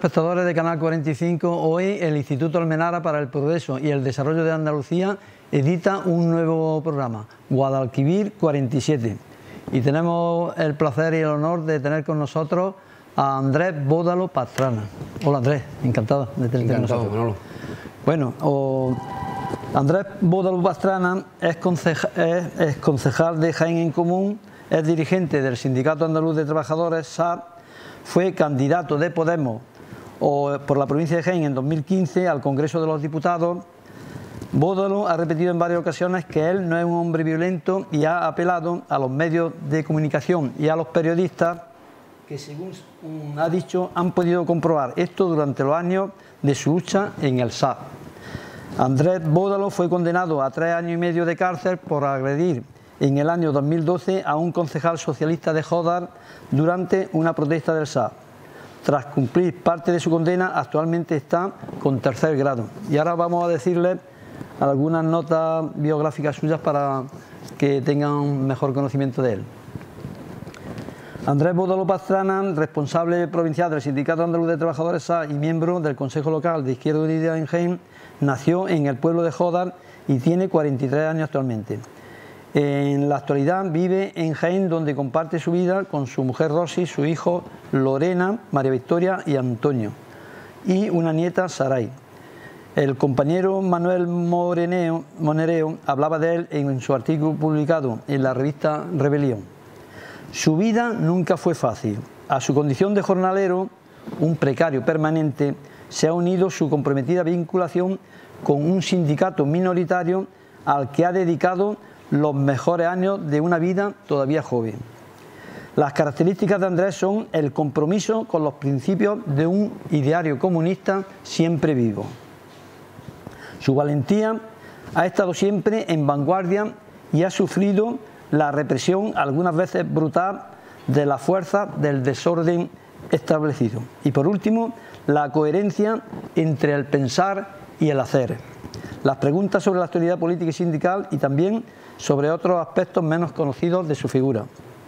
telespectadores de Canal 45, hoy el Instituto Almenara para el Progreso y el Desarrollo de Andalucía edita un nuevo programa, Guadalquivir 47. Y tenemos el placer y el honor de tener con nosotros a Andrés Bódalo Pastrana. Hola Andrés, encantado de tenerte con nosotros. Manolo. Bueno, Andrés Bódalo Pastrana es concejal de Jaén en Común, es dirigente del Sindicato Andaluz de Trabajadores, SAT, fue candidato de Podemos por la provincia de Jaén en 2015 al Congreso de los Diputados. Bódalo ha repetido en varias ocasiones que él no es un hombre violento y ha apelado a los medios de comunicación y a los periodistas que, según ha dicho, han podido comprobar esto durante los años de su lucha en el SAT. Andrés Bódalo fue condenado a 3 años y medio de cárcel por agredir en el año 2012 a un concejal socialista de Jódar durante una protesta del SAT. Tras cumplir parte de su condena, actualmente está con tercer grado. Y ahora vamos a decirles algunas notas biográficas suyas para que tengan un mejor conocimiento de él. Andrés Bódalo Pastrana, responsable provincial del Sindicato Andaluz de Trabajadores SAT y miembro del Consejo Local de Izquierda Unida en Jaén, nació en el pueblo de Jódar y tiene 43 años actualmente. En la actualidad vive en Jaén, donde comparte su vida con su mujer Rosy, su hijo Lorena, María Victoria y Antonio, y una nieta Saray. El compañero Manuel Monereo hablaba de él en su artículo publicado en la revista Rebelión. Su vida nunca fue fácil. A su condición de jornalero, un precario permanente, se ha unido su comprometida vinculación con un sindicato minoritario al que ha dedicado los mejores años de una vida todavía joven. Las características de Andrés son el compromiso con los principios de un ideario comunista siempre vivo. Su valentía ha estado siempre en vanguardia y ha sufrido la represión, algunas veces brutal, de las fuerzas del desorden establecido. Y por último, la coherencia entre el pensar y el hacer. Las preguntas sobre la actualidad política y sindical y también sobre otros aspectos menos conocidos de su figura.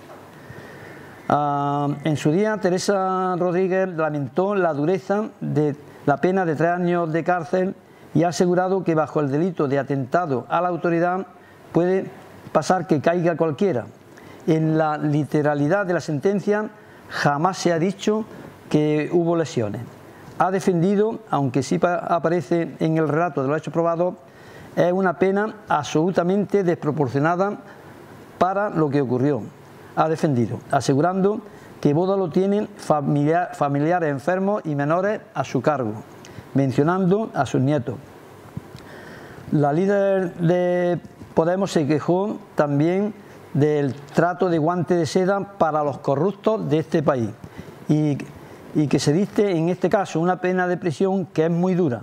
En su día, Teresa Rodríguez lamentó la dureza de la pena de 3 años de cárcel y ha asegurado que bajo el delito de atentado a la autoridad puede pasar que caiga cualquiera. En la literalidad de la sentencia jamás se ha dicho que hubo lesiones. Ha defendido, aunque sí aparece en el relato de los hechos probados, es una pena absolutamente desproporcionada para lo que ocurrió. Ha defendido, asegurando que Bódalo tiene familiares enfermos y menores a su cargo, mencionando a sus nietos. La líder de Podemos se quejó también del trato de guante de seda para los corruptos de este país y que se dicte en este caso una pena de prisión que es muy dura.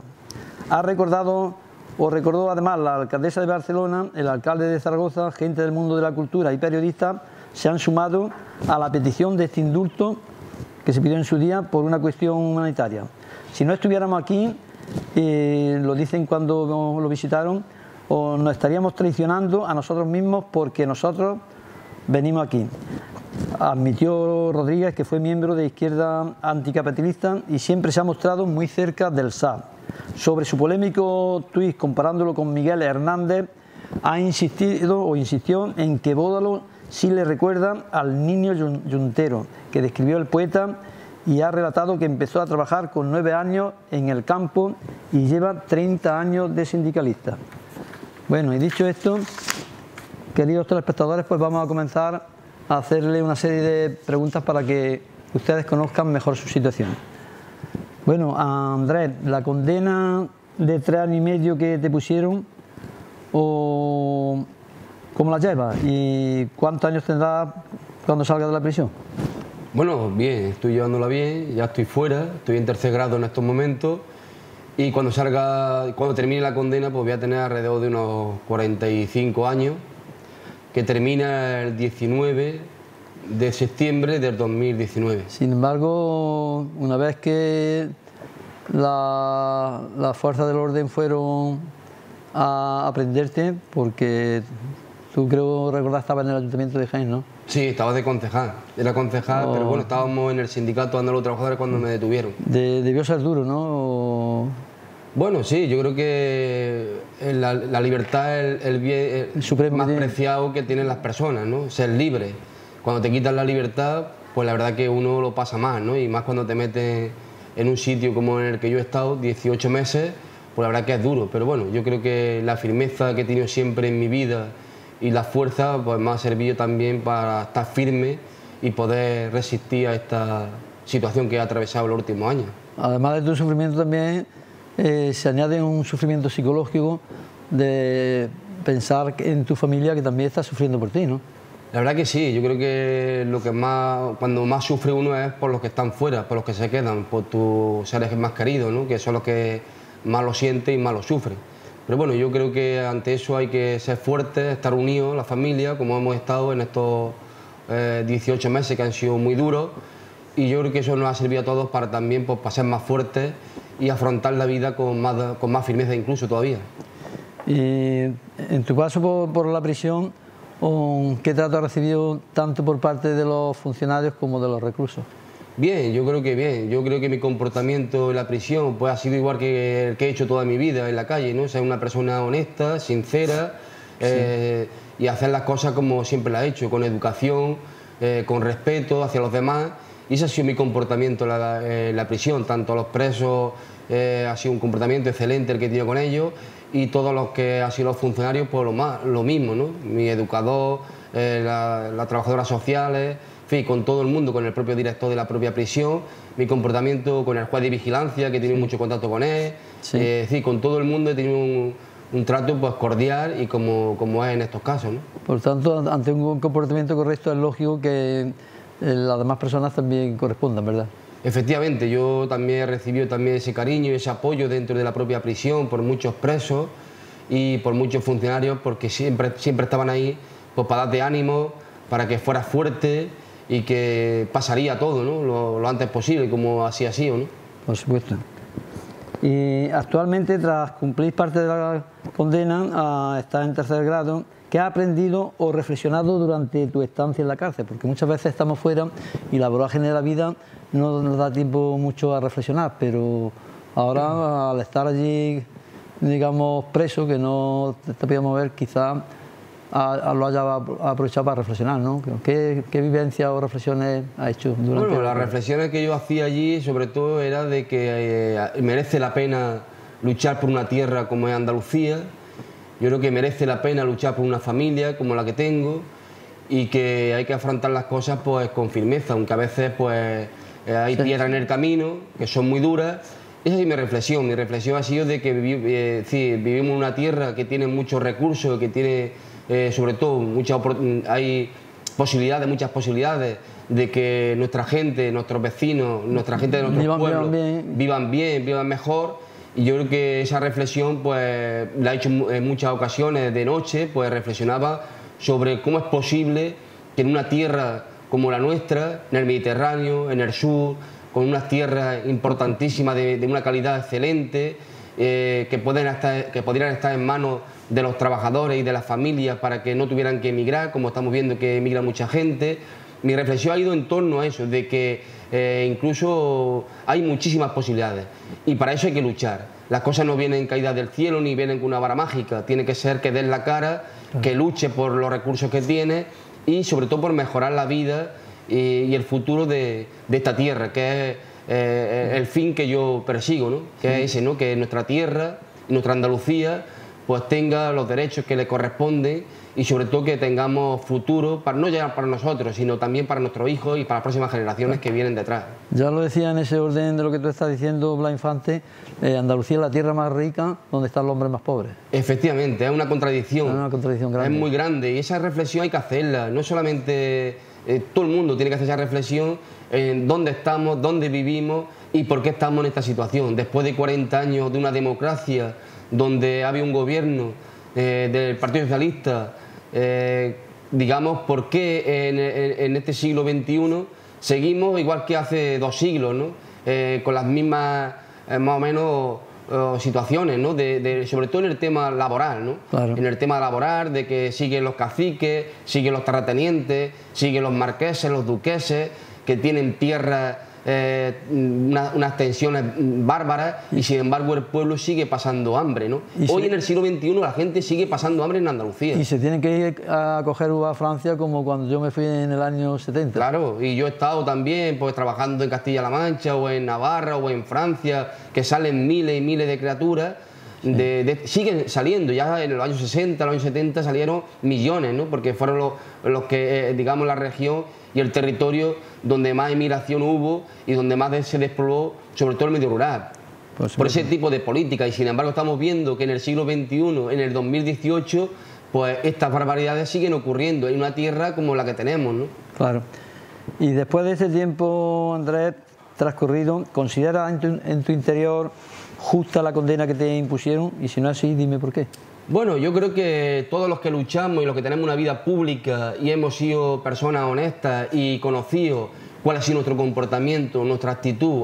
Recordó además la alcaldesa de Barcelona, el alcalde de Zaragoza, gente del mundo de la cultura y periodistas se han sumado a la petición de este indulto que se pidió en su día por una cuestión humanitaria. Si no estuviéramos aquí, lo dicen cuando lo visitaron, o nos estaríamos traicionando a nosotros mismos porque nosotros venimos aquí. Admitió Rodríguez, que fue miembro de Izquierda Anticapitalista y siempre se ha mostrado muy cerca del SAT. Sobre su polémico tuit comparándolo con Miguel Hernández, insistió en que Bódalo sí le recuerda al niño yuntero que describió el poeta y ha relatado que empezó a trabajar con 9 años en el campo y lleva 30 años de sindicalista. Bueno, y dicho esto, queridos telespectadores, pues vamos a comenzar a hacerle una serie de preguntas para que ustedes conozcan mejor su situación. Bueno, Andrés, la condena de 3 años y medio que te pusieron, ¿cómo la llevas? ¿Y cuántos años tendrás cuando salgas de la prisión? Bueno, bien, estoy llevándola bien, ya estoy fuera, estoy en tercer grado en estos momentos y cuando termine la condena pues voy a tener alrededor de unos 45 años, que termina el 19 de septiembre del 2019. Sin embargo, una vez que las fuerzas del orden fueron a prenderte, porque Tú creo recordar estabas en el Ayuntamiento de Jaén, ¿no? Sí, estaba de concejal, era concejal, pero bueno, estábamos en el Sindicato Andaluz de Trabajadores cuando me detuvieron. Debió ser duro, ¿no? Bueno, sí, yo creo que la libertad es el bien más preciado que tienen las personas, ¿no? Ser libre. Cuando te quitan la libertad, pues la verdad que uno lo pasa mal, ¿no? Y más cuando te metes en un sitio como en el que yo he estado, 18 meses, pues la verdad que es duro. Pero bueno, yo creo que la firmeza que he tenido siempre en mi vida y la fuerza, pues me ha servido también para estar firme y poder resistir a esta situación que he atravesado los últimos años. Además de tu sufrimiento también se añade un sufrimiento psicológico de pensar en tu familia que también está sufriendo por ti, ¿no? La verdad que sí, yo creo que cuando más sufre uno es por los que están fuera, por los que se quedan, por tus seres más queridos, ¿no? Que son los que más lo sienten y más lo sufren. Pero bueno, yo creo que ante eso hay que ser fuertes, estar unidos, la familia, como hemos estado en estos 18 meses que han sido muy duros, y yo creo que eso nos ha servido a todos para también pues, para ser más fuertes y afrontar la vida con más firmeza incluso todavía. Y en tu paso por la prisión, ¿qué trato has recibido tanto por parte de los funcionarios como de los reclusos? Bien, yo creo que bien. Yo creo que mi comportamiento en la prisión pues, ha sido igual que el que he hecho toda mi vida en la calle, ¿no? Ser una persona honesta, sincera, sí. Y hacer las cosas como siempre las he hecho, con educación, con respeto hacia los demás. Y ese ha sido mi comportamiento en la prisión. Tanto a los presos ha sido un comportamiento excelente el que he tenido con ellos, y todos los que han sido los funcionarios, pues lo mismo, ¿no? Mi educador, las trabajadoras sociales, en fin, con todo el mundo, con el propio director de la propia prisión, mi comportamiento con el juez de vigilancia, que he tenido mucho contacto con él, sí. Es decir, con todo el mundo he tenido un trato pues, cordial y como es en estos casos, ¿no? Por tanto, ante un comportamiento correcto es lógico que las demás personas también correspondan, ¿verdad? Efectivamente, yo también he recibido también ese cariño y ese apoyo dentro de la propia prisión por muchos presos y por muchos funcionarios, porque siempre estaban ahí pues, para darte ánimo, para que fueras fuerte y que pasaría todo, ¿no? Lo antes posible, como así ha sido, ¿no? Por supuesto. Y actualmente, tras cumplir parte de la condena, estás en tercer grado, ¿qué has aprendido o reflexionado durante tu estancia en la cárcel? Porque muchas veces estamos fuera y la vorágine de la vida no nos da tiempo mucho a reflexionar, pero ahora al estar allí, digamos, preso, que no te podíamos ver, quizás lo hayas aprovechado para reflexionar, ¿no? ¿Qué vivencias o reflexiones has hecho durante? Bueno, las reflexiones que yo hacía allí, sobre todo, era de que merece la pena luchar por una tierra como es Andalucía. Yo creo que merece la pena luchar por una familia como la que tengo y que hay que afrontar las cosas pues con firmeza, aunque a veces pues hay piedras en el camino que son muy duras. Esa es mi reflexión. Mi reflexión ha sido de que vivimos en una tierra que tiene muchos recursos, que tiene sobre todo hay muchas posibilidades de que nuestra gente, nuestros vecinos, nuestra gente de nuestros pueblos vivan bien, vivan mejor. Y yo creo que esa reflexión pues la he hecho en muchas ocasiones de noche, pues reflexionaba sobre cómo es posible que en una tierra como la nuestra, en el Mediterráneo, en el sur, con unas tierras importantísimas de una calidad excelente, que podrían estar en manos de los trabajadores y de las familias para que no tuvieran que emigrar, como estamos viendo que emigra mucha gente. Mi reflexión ha ido en torno a eso, de que incluso hay muchísimas posibilidades y para eso hay que luchar. Las cosas no vienen caídas del cielo ni vienen con una vara mágica, tiene que ser que des la cara, que luche por los recursos que tienes y sobre todo por mejorar la vida y el futuro de esta tierra, que es el fin que yo persigo, ¿no? Que es ese, ¿no? Que nuestra tierra, nuestra Andalucía, pues tenga los derechos que le corresponden y sobre todo que tengamos futuro, no ya para nosotros, sino también para nuestros hijos y para las próximas generaciones que vienen detrás. Ya lo decía en ese orden de lo que tú estás diciendo, Blas Infante, Andalucía es la tierra más rica donde están los hombres más pobres. Efectivamente, es una contradicción. Es una contradicción grande. Es muy grande y esa reflexión hay que hacerla, no solamente todo el mundo tiene que hacer esa reflexión en dónde estamos, dónde vivimos y por qué estamos en esta situación. Después de 40 años de una democracia donde había un gobierno del Partido Socialista, digamos, ¿por qué en este siglo XXI seguimos igual que hace 2 siglos, ¿no? Con las mismas, más o menos, situaciones, ¿no? Sobre todo en el tema laboral, ¿no? Claro. En el tema laboral, de que siguen los caciques, siguen los terratenientes, siguen los marqueses, los duqueses, que tienen tierras, unas tensiones bárbaras, y sin embargo el pueblo sigue pasando hambre, ¿no? Hoy en el siglo XXI la gente sigue pasando hambre en Andalucía. Y se tienen que ir a coger uva a Francia como cuando yo me fui en el año 70. Claro, y yo he estado también pues trabajando en Castilla-La Mancha o en Navarra o en Francia, que salen miles y miles de criaturas. Siguen saliendo, ya en los años 60, los años 70 salieron millones, ¿no? Porque fueron los que, digamos, la región y el territorio donde más emigración hubo y donde más se despobló, sobre todo el medio rural, por ese tipo de política. Y sin embargo estamos viendo que en el siglo XXI, en el 2018, pues estas barbaridades siguen ocurriendo en una tierra como la que tenemos, ¿no? Claro. Y después de ese tiempo, Andrés, transcurrido, ¿consideras en tu interior justa la condena que te impusieron? Y si no es así, dime por qué. Bueno, yo creo que todos los que luchamos y los que tenemos una vida pública y hemos sido personas honestas y conocido cuál ha sido nuestro comportamiento, nuestra actitud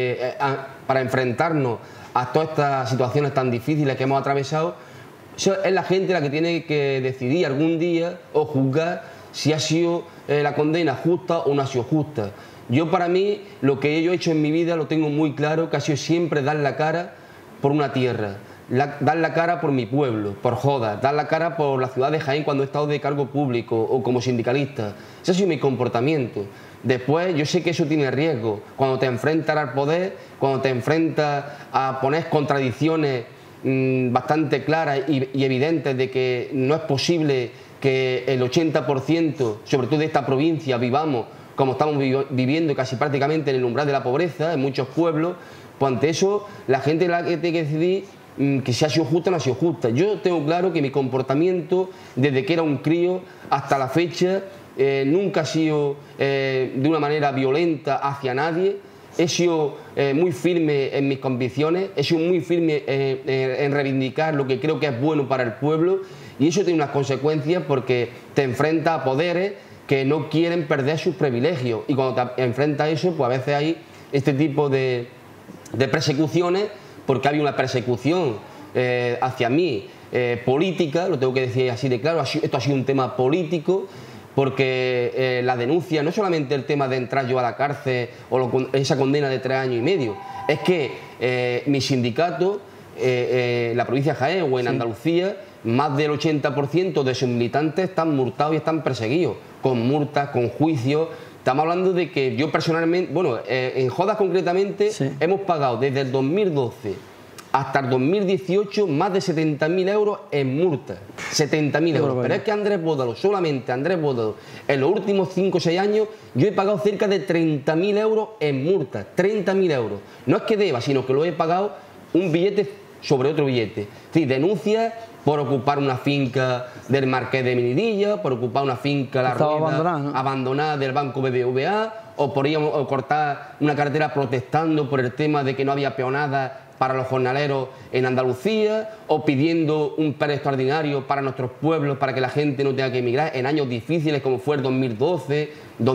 para enfrentarnos a todas estas situaciones tan difíciles que hemos atravesado, es la gente la que tiene que decidir algún día o juzgar si ha sido la condena justa o no ha sido justa. Yo, para mí, lo que yo he hecho en mi vida lo tengo muy claro, que ha sido siempre dar la cara por una tierra, dar la cara por mi pueblo, por Jodas, dar la cara por la ciudad de Jaén cuando he estado de cargo público o como sindicalista. Ese ha sido mi comportamiento. Después, yo sé que eso tiene riesgo. Cuando te enfrentas al poder, cuando te enfrentas a poner contradicciones bastante claras y evidentes de que no es posible que el 80%, sobre todo de esta provincia, vivamos como estamos viviendo casi prácticamente en el umbral de la pobreza en muchos pueblos, pues ante eso la gente la que tiene que decidir que si ha sido justa o no ha sido justa. Yo tengo claro que mi comportamiento desde que era un crío hasta la fecha nunca ha sido de una manera violenta hacia nadie. He sido muy firme en mis convicciones, he sido muy firme en reivindicar lo que creo que es bueno para el pueblo, y eso tiene unas consecuencias porque te enfrentas a poderes que no quieren perder sus privilegios, y cuando te enfrentas a eso, pues a veces hay este tipo de persecuciones, porque hay una persecución hacia mí política, lo tengo que decir así de claro. Esto ha sido un tema político, porque la denuncia no es solamente el tema de entrar yo a la cárcel o esa condena de 3 años y medio, es que mi sindicato, la provincia de Jaén o en Andalucía, más del 80% de sus militantes están multados y están perseguidos, con multas, con juicios. Estamos hablando de que yo personalmente, bueno, en Jodas concretamente, hemos pagado desde el 2012 hasta el 2018 más de 70.000 euros en multas. 70.000 euros. Pero es que Andrés Bódalo, solamente Andrés Bódalo, en los últimos 5 o 6 años, yo he pagado cerca de 30.000 euros en multas. 30.000 euros. No es que deba, sino que lo he pagado un billete sobre otro billete. Sí, denuncias por ocupar una finca del Marqués de Minidilla, por ocupar una finca La Rueda, abandonada del Banco BBVA, o por ir a cortar una carretera protestando por el tema de que no había peonada para los jornaleros en Andalucía, o pidiendo un PER extraordinario para nuestros pueblos para que la gente no tenga que emigrar en años difíciles como fue el 2012,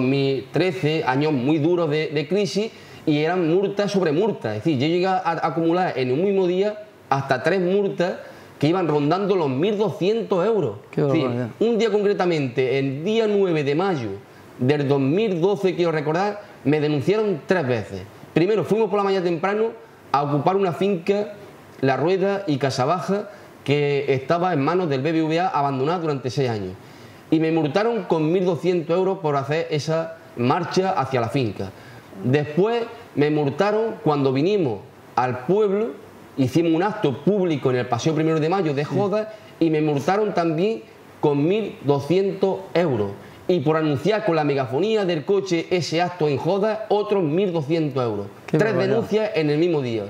2013, años muy duros de crisis, y eran multas sobre multas. Es decir, yo llegué a acumular en un mismo día hasta 3 multas que iban rondando los 1.200 euros. Qué barbaridad. Un día concretamente, el día 9 de mayo del 2012, quiero recordar, me denunciaron 3 veces. Primero, fuimos por la mañana temprano a ocupar una finca, La Rueda y Casabaja, que estaba en manos del BBVA, abandonada durante 6 años. Y me multaron con 1.200 euros por hacer esa marcha hacia la finca. Después me multaron cuando vinimos al pueblo, hicimos un acto público en el Paseo 1 de Mayo de Jodas, y me multaron también con 1.200 euros. Y por anunciar con la megafonía del coche ese acto en Jodas, otros 1.200 euros. 3 denuncias en el mismo día.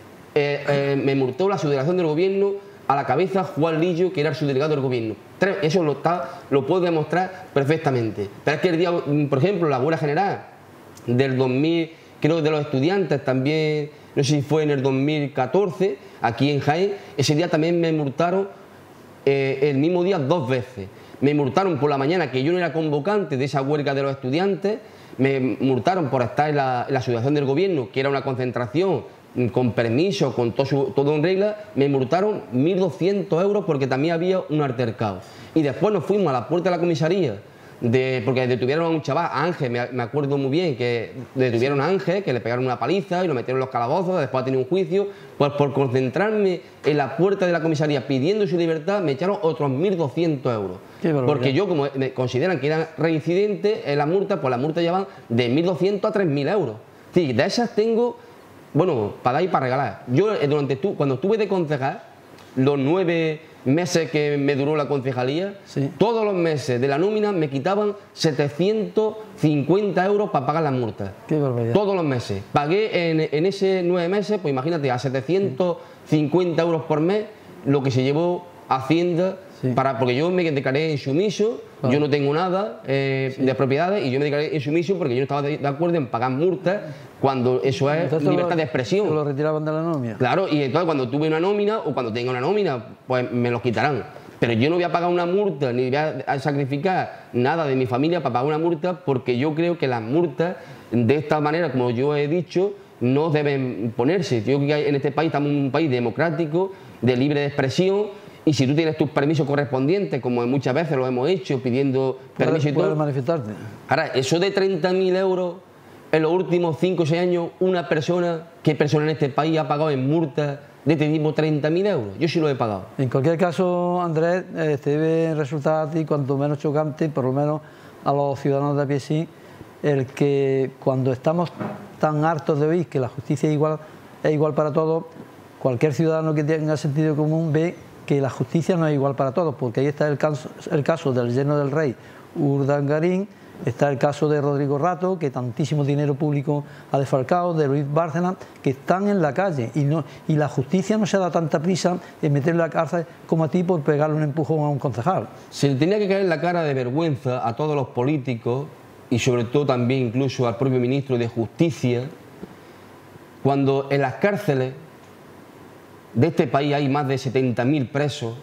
Me multó la subdelegación del gobierno, a la cabeza Juan Lillo, que era el subdelegado del gobierno. Eso lo puedo demostrar perfectamente. Pero es que el día, por ejemplo, la huelga general del 2000, creo que de los estudiantes también, no sé si fue en el 2014, aquí en Jaén, ese día también me multaron el mismo día 2 veces. Me multaron por la mañana, que yo no era convocante de esa huelga de los estudiantes, me multaron por estar en la subdelegación del gobierno, que era una concentración con permiso, con todo en regla, me multaron 1.200 euros porque también había un altercado. Y después nos fuimos a la puerta de la comisaría, porque detuvieron a un chaval, a Ángel, me acuerdo muy bien, que detuvieron a Ángel, que le pegaron una paliza y lo metieron en los calabozos, después ha tenido un juicio. Pues por concentrarme en la puerta de la comisaría pidiendo su libertad, me echaron otros 1.200 euros. Porque yo, como me consideran que era reincidente, en la multa, pues la multa ya van de 1.200 a 3.000 euros. Sí, de esas tengo, bueno, para dar y para regalar. Yo, cuando estuve de concejal, los 9 meses que me duró la concejalía, todos los meses de la nómina me quitaban 750 euros para pagar las multas. Qué barbaridad. Todos los meses. Pagué en ese 9 meses, pues imagínate, a 750 euros por mes, lo que se llevó Hacienda, porque yo me declaré insumiso, yo no tengo nada de propiedades y yo me declaré insumiso porque yo no estaba de acuerdo en pagar multas cuando eso es libertad de expresión. ¿Lo retiraban de la nómina? Claro, y entonces cuando tuve una nómina o cuando tenga una nómina, pues me los quitarán. Pero yo no voy a pagar una multa ni voy a sacrificar nada de mi familia para pagar una multa, porque yo creo que las multas, de esta manera, como yo he dicho, no deben ponerse. Yo creo que en este país estamos en un país democrático, de libre expresión. Y si tú tienes tus permisos correspondientes, como muchas veces lo hemos hecho, pidiendo permiso y todo... ¿Puedes manifestarte? Ahora, eso de 30.000 euros en los últimos 5 o 6 años, ¿qué persona en este país ha pagado en multas de este tipo 30.000 euros? Yo sí lo he pagado. En cualquier caso, Andrés, te debe resultar a ti cuanto menos chocante, por lo menos a los ciudadanos de a pie sí, el que cuando estamos tan hartos de oír que la justicia es igual para todos, cualquier ciudadano que tenga sentido común ve que la justicia no es igual para todos, porque ahí está el caso del yerno del rey, Urdangarín, está el caso de Rodrigo Rato, que tantísimo dinero público ha defalcado, de Luis Bárcena, que están en la calle y la justicia no se da tanta prisa en meterle a la cárcel como a ti por pegarle un empujón a un concejal. Se le tenía que caer la cara de vergüenza a todos los políticos y sobre todo también incluso al propio ministro de Justicia, cuando en las cárceles de este país hay más de 70.000 presos,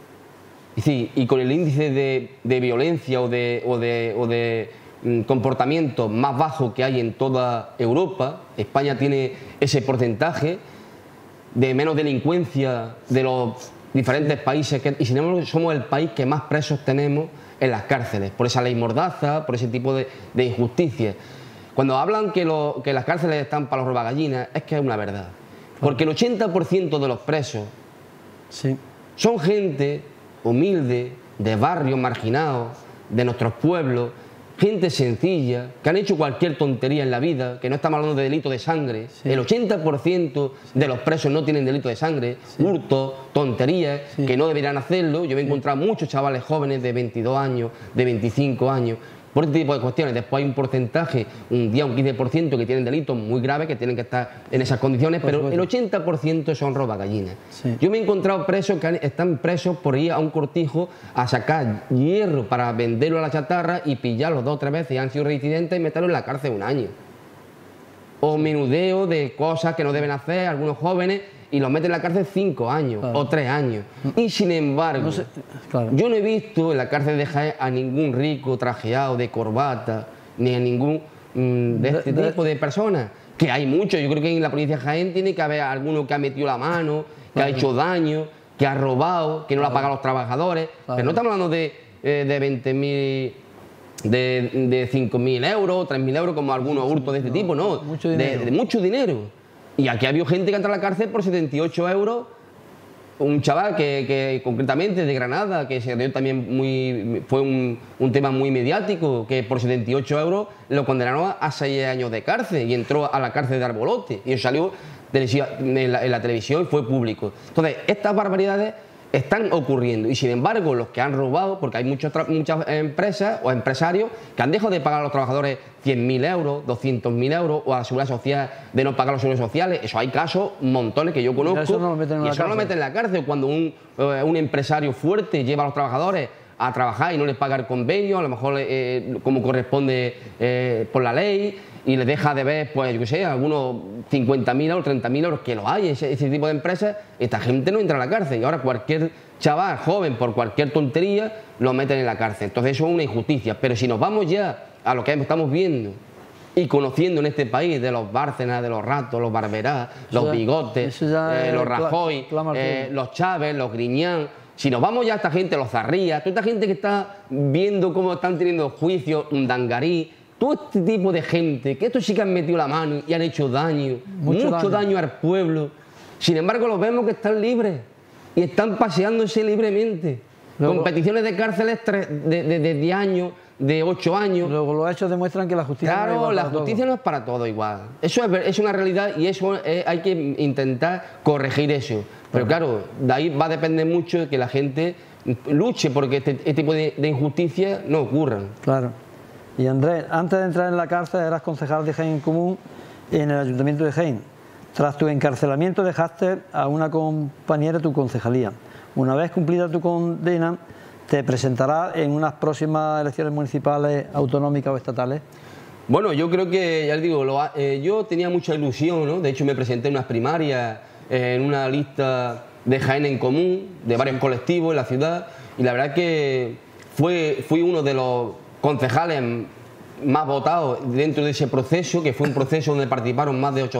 y con el índice de violencia o de comportamiento más bajo que hay en toda Europa. España tiene ese porcentaje de menos delincuencia de los diferentes países, y sin embargo somos el país que más presos tenemos en las cárceles, por esa ley mordaza, por ese tipo de injusticias. Cuando hablan que las cárceles están para los robagallinas, es que es una verdad. Porque el 80% de los presos son gente humilde, de barrios marginados, de nuestros pueblos, gente sencilla, que han hecho cualquier tontería en la vida, que no estamos hablando de delito de sangre. El 80% de los presos no tienen delito de sangre, hurtos, tonterías, que no deberían hacerlo. Yo me he encontrado muchos chavales jóvenes de 22 años, de 25 años, por este tipo de cuestiones. Después hay un porcentaje, un 15% que tienen delitos muy graves, que tienen que estar en esas condiciones, pero el 80% son robagallinas. Yo me he encontrado presos que están presos por ir a un cortijo a sacar hierro para venderlo a la chatarra y pillarlos 2 o 3 veces y han sido reincidentes y meterlos en la cárcel 1 año. O menudeo de cosas que no deben hacer algunos jóvenes y los meten en la cárcel 5 años o 3 años. Y sin embargo, yo no he visto en la cárcel de Jaén a ningún rico trajeado de corbata, ni a ningún de este tipo de personas. Que hay muchos. Yo creo que en la provincia de Jaén tiene que haber alguno que ha metido la mano, que ha hecho daño, que ha robado, que no lo ha pagado a los trabajadores. Pero no estamos hablando de 20.000... de 5.000 euros, 3.000 euros, como algunos hurtos de este tipo, no, de mucho dinero. Y aquí ha habido gente que entra a la cárcel por 78 euros, un chaval que concretamente de Granada, que se dio también fue un tema muy mediático, que por 78 euros lo condenaron a 6 años de cárcel y entró a la cárcel de Arbolote y salió en la televisión y fue público. Entonces, estas barbaridades están ocurriendo y sin embargo los que han robado, porque hay muchas empresas o empresarios que han dejado de pagar a los trabajadores 100.000 euros, 200.000 euros o a la seguridad social de no pagar los seguros sociales, eso hay casos, montones que yo conozco, y eso no lo meten en la cárcel. Cuando un empresario fuerte lleva a los trabajadores a trabajar y no les paga el convenio, a lo mejor como corresponde por la ley, y les deja de ver, pues yo qué sé, algunos 50.000 euros, 30.000 euros, que lo hay, ese tipo de empresas, esta gente no entra a la cárcel. Y ahora cualquier chaval joven, por cualquier tontería, lo meten en la cárcel. Entonces eso es una injusticia. Pero si nos vamos ya a lo que estamos viendo y conociendo en este país de los Bárcenas, de los Ratos, los Barberá, los Bigotes, los Rajoy, los Chávez, los Griñán. Si nos vamos ya a esta gente, los Zarría, toda esta gente que está viendo cómo están teniendo juicios, un Dangarí, todo este tipo de gente, que estos sí que han metido la mano y han hecho daño, mucho daño al pueblo. Sin embargo, los vemos que están libres y están paseándose libremente. Luego, con peticiones de cárceles de 10 años, de 8 años. Luego los hechos demuestran que la justicia claro, no es igual la para justicia todo. no es para todo igual. Eso es una realidad y eso hay que intentar corregir eso. Pero claro, de ahí va a depender mucho de que la gente luche porque este tipo de injusticias no ocurran. Claro. Y Andrés, antes de entrar en la cárcel eras concejal de Jaén Común en el Ayuntamiento de Jaén. Tras tu encarcelamiento dejaste a una compañera tu concejalía. Una vez cumplida tu condena, ¿te presentarás en unas próximas elecciones municipales, autonómicas o estatales? Bueno, yo creo que, ya les digo, yo tenía mucha ilusión, ¿no? De hecho, me presenté en unas primarias, en una lista de Jaén en Común, de varios colectivos en la ciudad, y la verdad que fui uno de los concejales más votados dentro de ese proceso, que fue un proceso donde participaron más de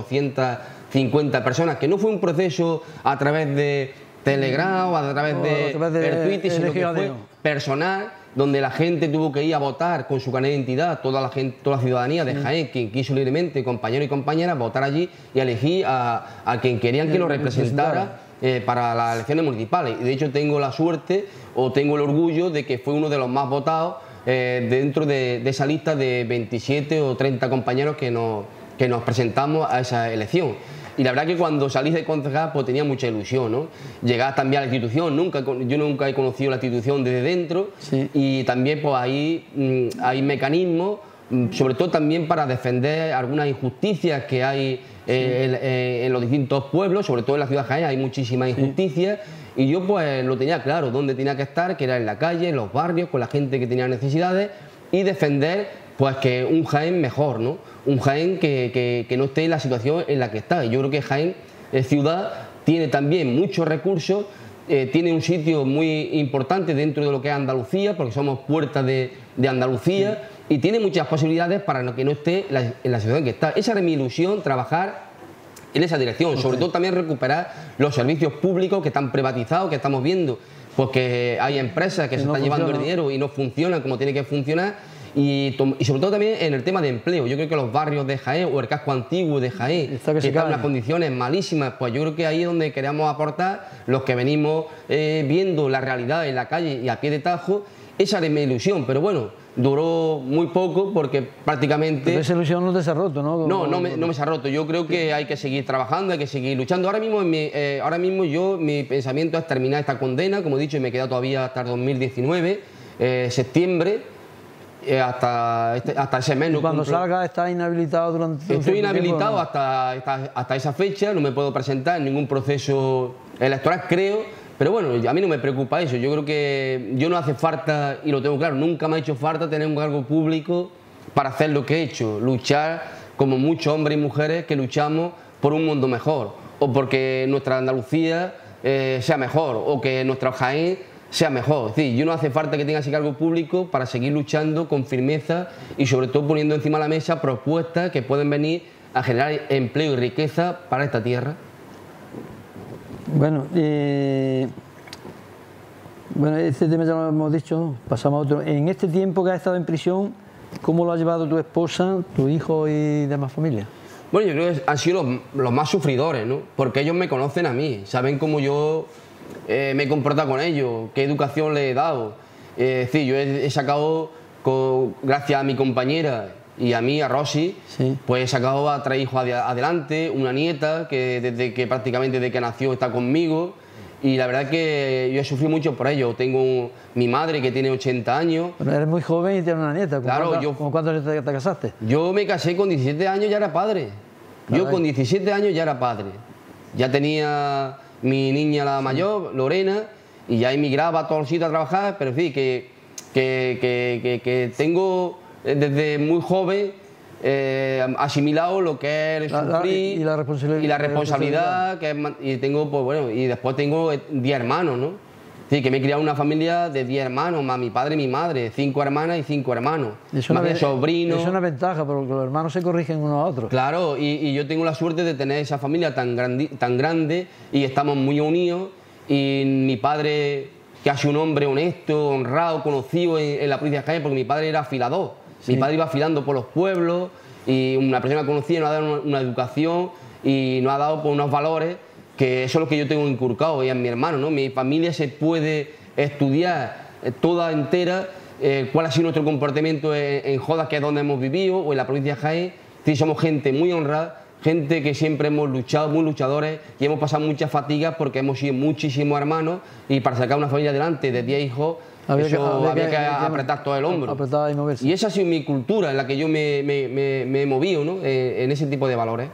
850 personas, que no fue un proceso a través de Telegram o a través de Twitter, sino que fue personal, donde la gente tuvo que ir a votar con su carnet de identidad, toda la ciudadanía de Jaén, quien quiso libremente, compañeros y compañeras, votar allí y elegir a quien querían que lo representara para las elecciones municipales. Y de hecho tengo la suerte o tengo el orgullo de que fue uno de los más votados dentro de esa lista de 27 o 30 compañeros que nos presentamos a esa elección. Y la verdad que cuando salí de concejal pues tenía mucha ilusión, ¿no? Llegar también a la institución, yo nunca he conocido la institución desde dentro, sí. Y también pues ahí hay mecanismos, sobre todo también para defender algunas injusticias que hay en los distintos pueblos, sobre todo en la ciudad de Jaén hay muchísimas injusticias, y yo pues lo tenía claro, dónde tenía que estar, que era en la calle, en los barrios, con la gente que tenía necesidades, y defender pues que un Jaén mejor, ¿no? Un Jaén que no esté en la situación en la que está. Y yo creo que Jaén, ciudad, tiene también muchos recursos, tiene un sitio muy importante dentro de lo que es Andalucía, porque somos puerta de Andalucía, y tiene muchas posibilidades para que no esté en la situación en que está. Esa era mi ilusión, trabajar en esa dirección, sobre todo también recuperar los servicios públicos que están privatizados, que estamos viendo, porque hay empresas que se están llevando el dinero y no funcionan como tiene que funcionar. Y sobre todo también en el tema de empleo. Yo creo que los barrios de Jaén o el casco antiguo de Jaén, que están en unas condiciones malísimas, pues yo creo que ahí es donde queremos aportar los que venimos viendo la realidad en la calle y a pie de tajo. Esa era mi ilusión, pero bueno, duró muy poco porque prácticamente... Pero esa ilusión no te se ha roto, ¿no? No me se ha roto. Yo creo que hay que seguir trabajando, hay que seguir luchando. Ahora mismo mi pensamiento es terminar esta condena, como he dicho, y me queda todavía hasta el 2019, septiembre. Hasta ese mes. Cuando salga, ¿estás inhabilitado durante...? Estoy inhabilitado hasta esa fecha, no me puedo presentar en ningún proceso electoral, creo, pero bueno, a mí no me preocupa eso. Yo creo que yo no hace falta, y lo tengo claro, nunca me ha hecho falta tener un cargo público para hacer lo que he hecho, luchar como muchos hombres y mujeres que luchamos por un mundo mejor, o porque nuestra Andalucía sea mejor, o que nuestra Jaén sea mejor. Es decir, yo no hace falta que tenga ese cargo público para seguir luchando con firmeza y sobre todo poniendo encima de la mesa propuestas que pueden venir a generar empleo y riqueza para esta tierra. Bueno, este tema ya lo hemos dicho, pasamos a otro. En este tiempo que has estado en prisión, ¿cómo lo ha llevado tu esposa, tu hijo y demás familia? Bueno, yo creo que han sido los más sufridores, ¿no? Porque ellos me conocen a mí, saben cómo yo me he comportado con ellos, qué educación les he dado. Es decir, yo he sacado, gracias a mi compañera y a mí, a Rosy, sí. Pues he sacado a 3 hijos adelante, una nieta que prácticamente desde que nació está conmigo, y la verdad que yo he sufrido mucho por ello. Tengo mi madre que tiene 80 años. Pero eres muy joven y tienes una nieta. Claro, ¿Con cuántos te casaste? Yo me casé con 17 años, ya era padre. Yo con 17 años ya era padre. Ya tenía mi niña la mayor, Lorena, y ya emigraba a todos los sitios a trabajar, pero sí, que tengo desde muy joven asimilado lo que es el sufrir y la responsabilidad, y tengo, pues bueno, y después tengo 10 hermanos, ¿no? Sí, que me he criado en una familia de 10 hermanos, más mi padre y mi madre, 5 hermanas y 5 hermanos. Más sobrinos. Es una ventaja, porque los hermanos se corrigen unos a otros. Claro, y yo tengo la suerte de tener esa familia tan grande y estamos muy unidos. Y mi padre, que ha sido un hombre honesto, honrado, conocido en la provincia de Jaén, porque mi padre era afilador. Sí. Mi padre iba afilando por los pueblos y una persona conocida nos ha dado una educación y nos ha dado pues, unos valores, que eso es lo que yo tengo inculcado y a mi hermano, ¿no? Mi familia se puede estudiar toda entera cuál ha sido nuestro comportamiento en Jodas, que es donde hemos vivido, o en la provincia de Jaén. Sí, somos gente muy honrada, gente que siempre hemos luchado, muy luchadores, y hemos pasado muchas fatigas porque hemos sido muchísimos hermanos, y para sacar una familia adelante de 10 hijos, había que apretar todo el hombro. Y esa ha sido mi cultura en la que yo me he movido, ¿no? En ese tipo de valores.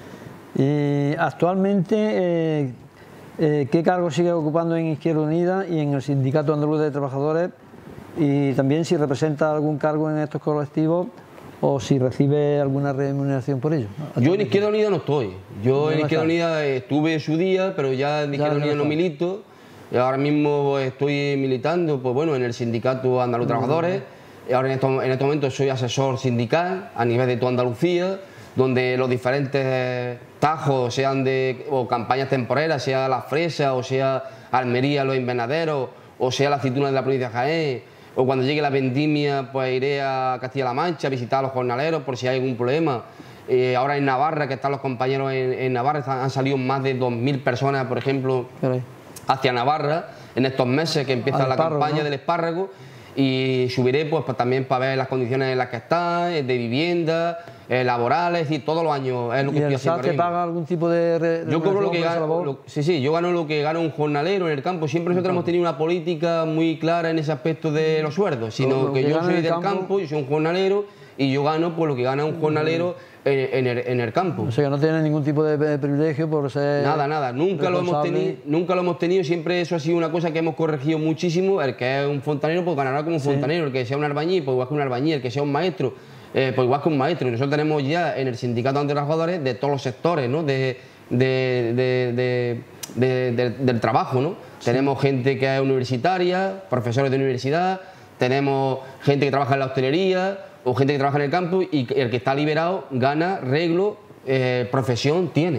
Y actualmente, ¿qué cargo sigue ocupando en Izquierda Unida y en el Sindicato Andaluz de Trabajadores? Y también si representa algún cargo en estos colectivos o si recibe alguna remuneración por ello. Yo en Izquierda Unida no estoy. Yo en Izquierda Unida estuve en su día, pero ya en Izquierda Unida no milito. Y ahora mismo estoy militando, pues bueno, en el Sindicato Andaluz de Trabajadores. Y ahora en este momento soy asesor sindical a nivel de toda Andalucía, donde los diferentes tajos, sean o campañas temporeras, sea la fresa, o sea Almería, los invernaderos, o sea la aceituna de la provincia de Jaén, o cuando llegue la vendimia, pues iré a Castilla-La Mancha a visitar a los jornaleros por si hay algún problema. Ahora en Navarra, que están los compañeros en Navarra, han salido más de 2000 personas, por ejemplo, hacia Navarra, en estos meses que empieza la campaña del espárrago. Y subiré pues también para ver las condiciones en las que están, de vivienda, laborales, y todos los años es lo que estoy haciendo. ¿Y el SAT te paga algún tipo de yo cobro lo que gano, sí, yo gano lo que gana un jornalero en el campo. Siempre nosotros hemos tenido una política muy clara en ese aspecto de los sueldos, sino que yo soy del campo, yo soy un jornalero y yo gano pues lo que gana un jornalero en el campo. O sea que no tiene ningún tipo de privilegio por ser... Nada, nunca lo hemos tenido, siempre eso ha sido una cosa que hemos corregido muchísimo. El que es un fontanero pues ganará como un fontanero, el que sea un albañil pues igual que un albañil, el que sea un maestro pues igual que un maestro. Y nosotros tenemos ya en el Sindicato de Trabajadores de todos los sectores, ¿no? del trabajo, ¿no? Tenemos gente que es universitaria, profesores de universidad, tenemos gente que trabaja en la hostelería, o gente que trabaja en el campo, y el que está liberado gana, reglo, profesión tiene.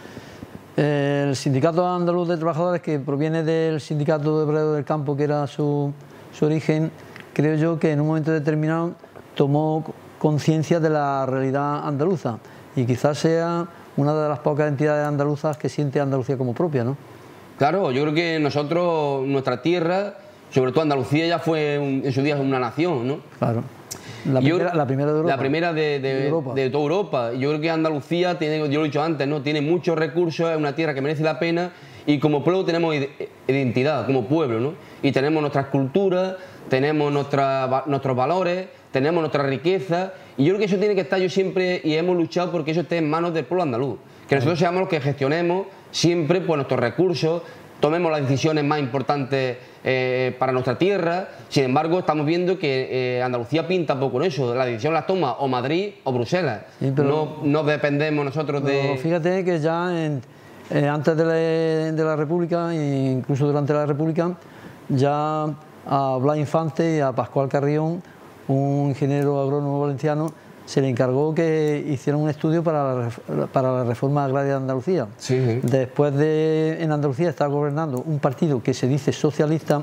El Sindicato Andaluz de Trabajadores, que proviene del Sindicato de Obreros del Campo, que era su origen, creo yo que en un momento determinado tomó conciencia de la realidad andaluza y quizás sea una de las pocas entidades andaluzas que siente Andalucía como propia, ¿no? Claro, yo creo que nosotros, nuestra tierra, sobre todo Andalucía, ya fue en su día una nación, ¿no? Claro. La primera de Europa. La primera de toda Europa. Yo creo que Andalucía tiene, yo lo he dicho antes, ¿no? Tiene muchos recursos, es una tierra que merece la pena, y como pueblo tenemos identidad, como pueblo, ¿no? Y tenemos nuestras culturas, tenemos nuestros valores, tenemos nuestra riqueza, y yo creo que eso tiene que estar, yo siempre, y hemos luchado porque eso esté en manos del pueblo andaluz. Que nosotros seamos los que gestionemos siempre pues, nuestros recursos, tomemos las decisiones más importantes para nuestra tierra. Sin embargo, estamos viendo que Andalucía pinta poco con eso. La decisión la toma o Madrid o Bruselas. Sí, no dependemos nosotros de... Fíjate que ya antes de la República, e incluso durante la República, ya a Blas Infante y a Pascual Carrión, un ingeniero agrónomo valenciano, se le encargó que hicieran un estudio para la reforma agraria de Andalucía. Sí. Después en Andalucía está gobernando un partido que se dice socialista,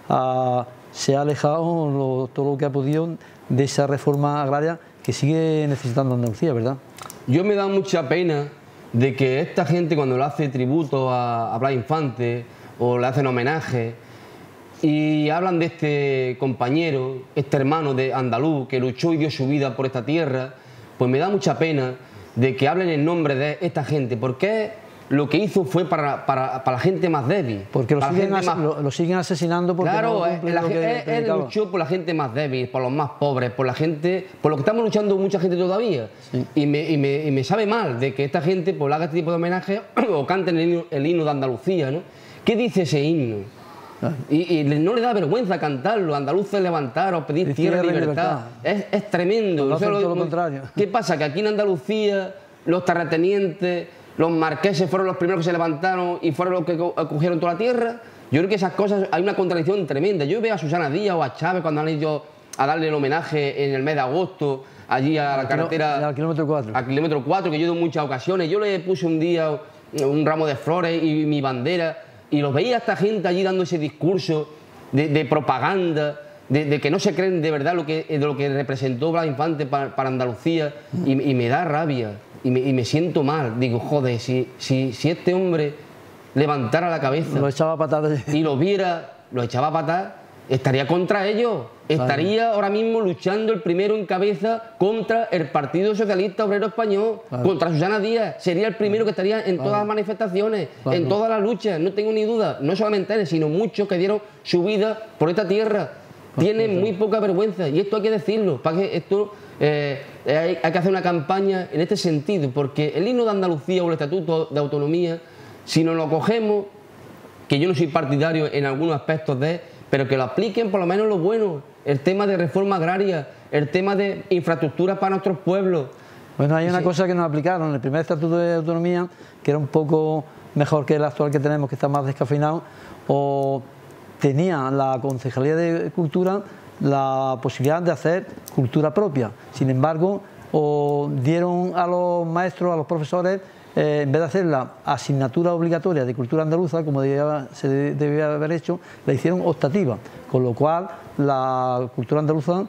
se ha alejado todo lo que ha podido de esa reforma agraria que sigue necesitando Andalucía, ¿verdad? Yo me da mucha pena de que esta gente, cuando le hace tributo a Blas Infante o le hacen homenaje y hablan de este compañero, este hermano de andaluz que luchó y dio su vida por esta tierra, pues me da mucha pena de que hablen en nombre de esta gente, porque lo que hizo fue para la gente más débil. Porque lo siguen asesinando porque claro, él luchó por la gente más débil, por los más pobres, por la gente, por lo que estamos luchando mucha gente todavía. Sí. Y me sabe mal de que esta gente pues, haga este tipo de homenaje o canten el himno de Andalucía, ¿no? ¿Qué dice ese himno? Y no le da vergüenza cantarlo, andaluces levantaros, pedir tierra y libertad. Es tremendo. Todo lo contrario. ¿Qué pasa? Que aquí en Andalucía los terratenientes, los marqueses fueron los primeros que se levantaron y fueron los que cogieron toda la tierra. Yo creo que esas cosas, hay una contradicción tremenda. Yo veo a Susana Díaz o a Chávez cuando han ido a darle el homenaje en el mes de agosto, allí a la carretera... Al kilómetro 4. Al kilómetro 4, que yo he ido en muchas ocasiones. Yo le puse un día un ramo de flores y mi bandera, y los veía a esta gente allí dando ese discurso de propaganda, de que no se creen de verdad de lo que representó Blas Infante para Andalucía, y me da rabia, y me siento mal. Digo, joder, si este hombre levantara la cabeza... Lo echaba a patadas. Y lo viera, lo echaba a patadas, estaría contra ellos. Estaría ahora mismo luchando el primero en cabeza contra el Partido Socialista Obrero Español, contra Susana Díaz. Sería el primero que estaría en todas las manifestaciones, en todas las luchas, no tengo ni duda. No solamente él, sino muchos que dieron su vida por esta tierra. Tienen muy poca vergüenza, y esto hay que decirlo, para que esto hay que hacer una campaña en este sentido, porque el himno de Andalucía o el Estatuto de Autonomía, si nos lo cogemos, que yo no soy partidario en algunos aspectos pero que lo apliquen por lo menos lo bueno, el tema de reforma agraria, el tema de infraestructuras para nuestros pueblos. Bueno, hay una cosa que nos aplicaron, el primer Estatuto de Autonomía, que era un poco mejor que el actual que tenemos, que está más descafeinado, o tenía la Concejalía de Cultura la posibilidad de hacer cultura propia. Sin embargo, o dieron a los maestros, a los profesores, en vez de hacer la asignatura obligatoria de cultura andaluza, como se debía haber hecho, la hicieron optativa, con lo cual la cultura andaluza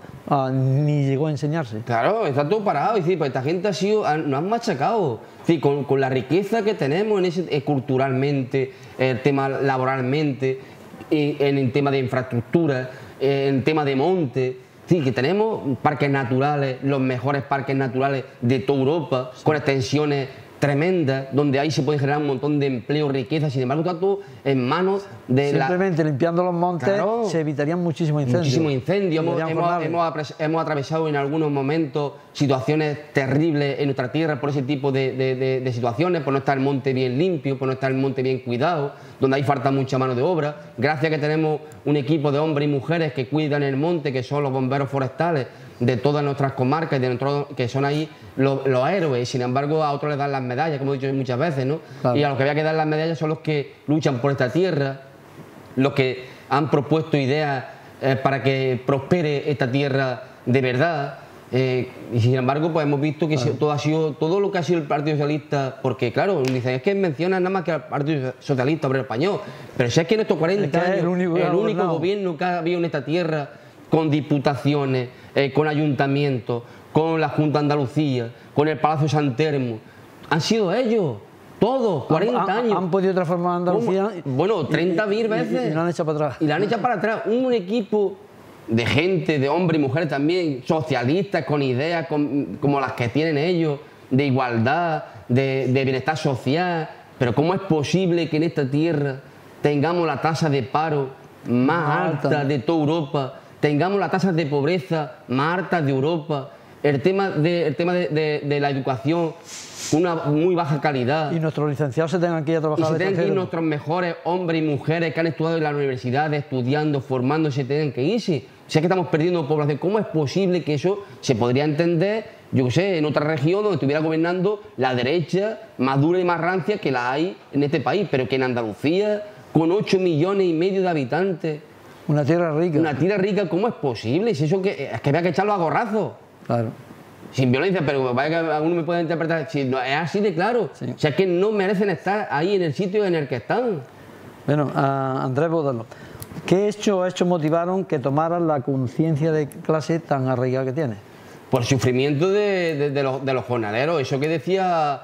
ni llegó a enseñarse. Claro, está todo parado, es decir, pues esta gente nos han machacado, es decir, con la riqueza que tenemos en ese, culturalmente, el tema laboralmente, en el tema de infraestructura, en el tema de monte. Sí, que tenemos parques naturales, los mejores parques naturales de toda Europa, con extensiones tremendas, donde ahí se puede generar un montón de empleo, riqueza. Sin embargo, está todo en manos de simplemente limpiando los montes, claro, se evitarían muchísimos incendios. Muchísimos incendios. Hemos atravesado en algunos momentos situaciones terribles en nuestra tierra por ese tipo de situaciones, por no estar el monte bien limpio, por no estar el monte bien cuidado, donde ahí falta mucha mano de obra. Gracias a que tenemos un equipo de hombres y mujeres que cuidan el monte, que son los bomberos forestales de todas nuestras comarcas, que son ahí los héroes, y sin embargo a otros les dan las medallas, como he dicho muchas veces, ¿no? Claro. Y a los que había que dar las medallas son los que luchan por esta tierra, los que han propuesto ideas para que prospere esta tierra de verdad, y sin embargo pues hemos visto que claro, todo lo que ha sido el Partido Socialista, porque claro, dicen, es que mencionan nada más que al Partido Socialista Obrero Español, pero si es que en estos 40 años el único gobierno que ha habido en esta tierra, con diputaciones, con ayuntamientos, con la Junta de Andalucía, con el Palacio San Telmo, han sido ellos, todos, 40 años. Han podido transformar Andalucía. Bueno, 30.000 veces. Y la han echado para atrás. Y la han echado para atrás. Un equipo de gente, de hombres y mujeres también, socialistas, con ideas como las que tienen ellos, de igualdad, de bienestar social. Pero ¿cómo es posible que en esta tierra tengamos la tasa de paro más alta de toda Europa? Tengamos las tasas de pobreza más altas de Europa, el tema de la educación con una muy baja calidad. Y nuestros licenciados se tengan que ir a trabajar. Y se tengan que ir nuestros mejores hombres y mujeres que han estudiado en la universidad, estudiando, formándose, tienen que irse. Si es que estamos perdiendo población, ¿cómo es posible que eso se podría entender, yo qué sé, en otra región donde estuviera gobernando la derecha más dura y más rancia que la hay en este país, pero que en Andalucía, con 8,5 millones de habitantes, una tierra rica. Una tierra rica, ¿cómo es posible? Si eso es que había que echarlo a gorrazos. Claro. Sin violencia, pero vaya que alguno me puede interpretar. Si no, es así de claro. Sí. O sea, es que no merecen estar ahí en el sitio en el que están. Bueno, Andrés Bódalo, ¿qué hechos motivaron que tomaran la conciencia de clase tan arraigada que tiene? Por el sufrimiento de los jornaleros, eso que decía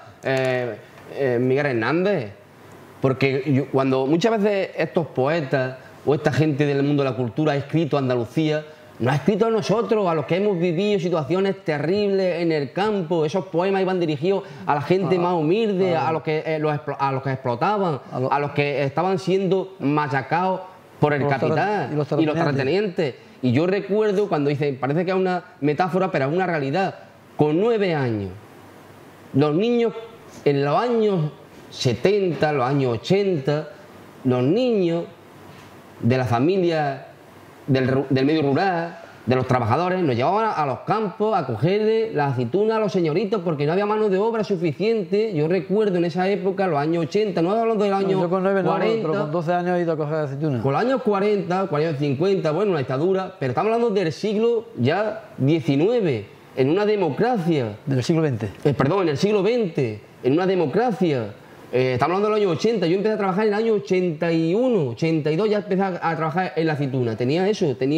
Miguel Hernández. Porque cuando muchas veces estos poetas o esta gente del mundo de la cultura ha escrito a Andalucía, nos ha escrito a nosotros, a los que hemos vivido situaciones terribles en el campo. Esos poemas iban dirigidos a la gente más humilde, a los que explotaban, a los que estaban siendo machacados por el capitán y los terratenientes. Y yo recuerdo cuando dicen, parece que es una metáfora, pero es una realidad. Con 9 años, los niños en los años 70, los años 80, los niños de la familia del medio rural, de los trabajadores, nos llevaban a los campos a cogerle las aceitunas a los señoritos porque no había mano de obra suficiente. Yo recuerdo en esa época, los años 80, no hablando de los años 40. Yo con 9 no, pero con 12 años he ido a coger aceitunas. Con los años 40, 50, bueno, la dictadura, pero estamos hablando del siglo ya XIX, en una democracia. Del siglo XX. Perdón, en el siglo XX, en una democracia. Estamos hablando de los años 80, yo empecé a trabajar en el año 81, 82, ya empecé a trabajar en la aceituna. Tenía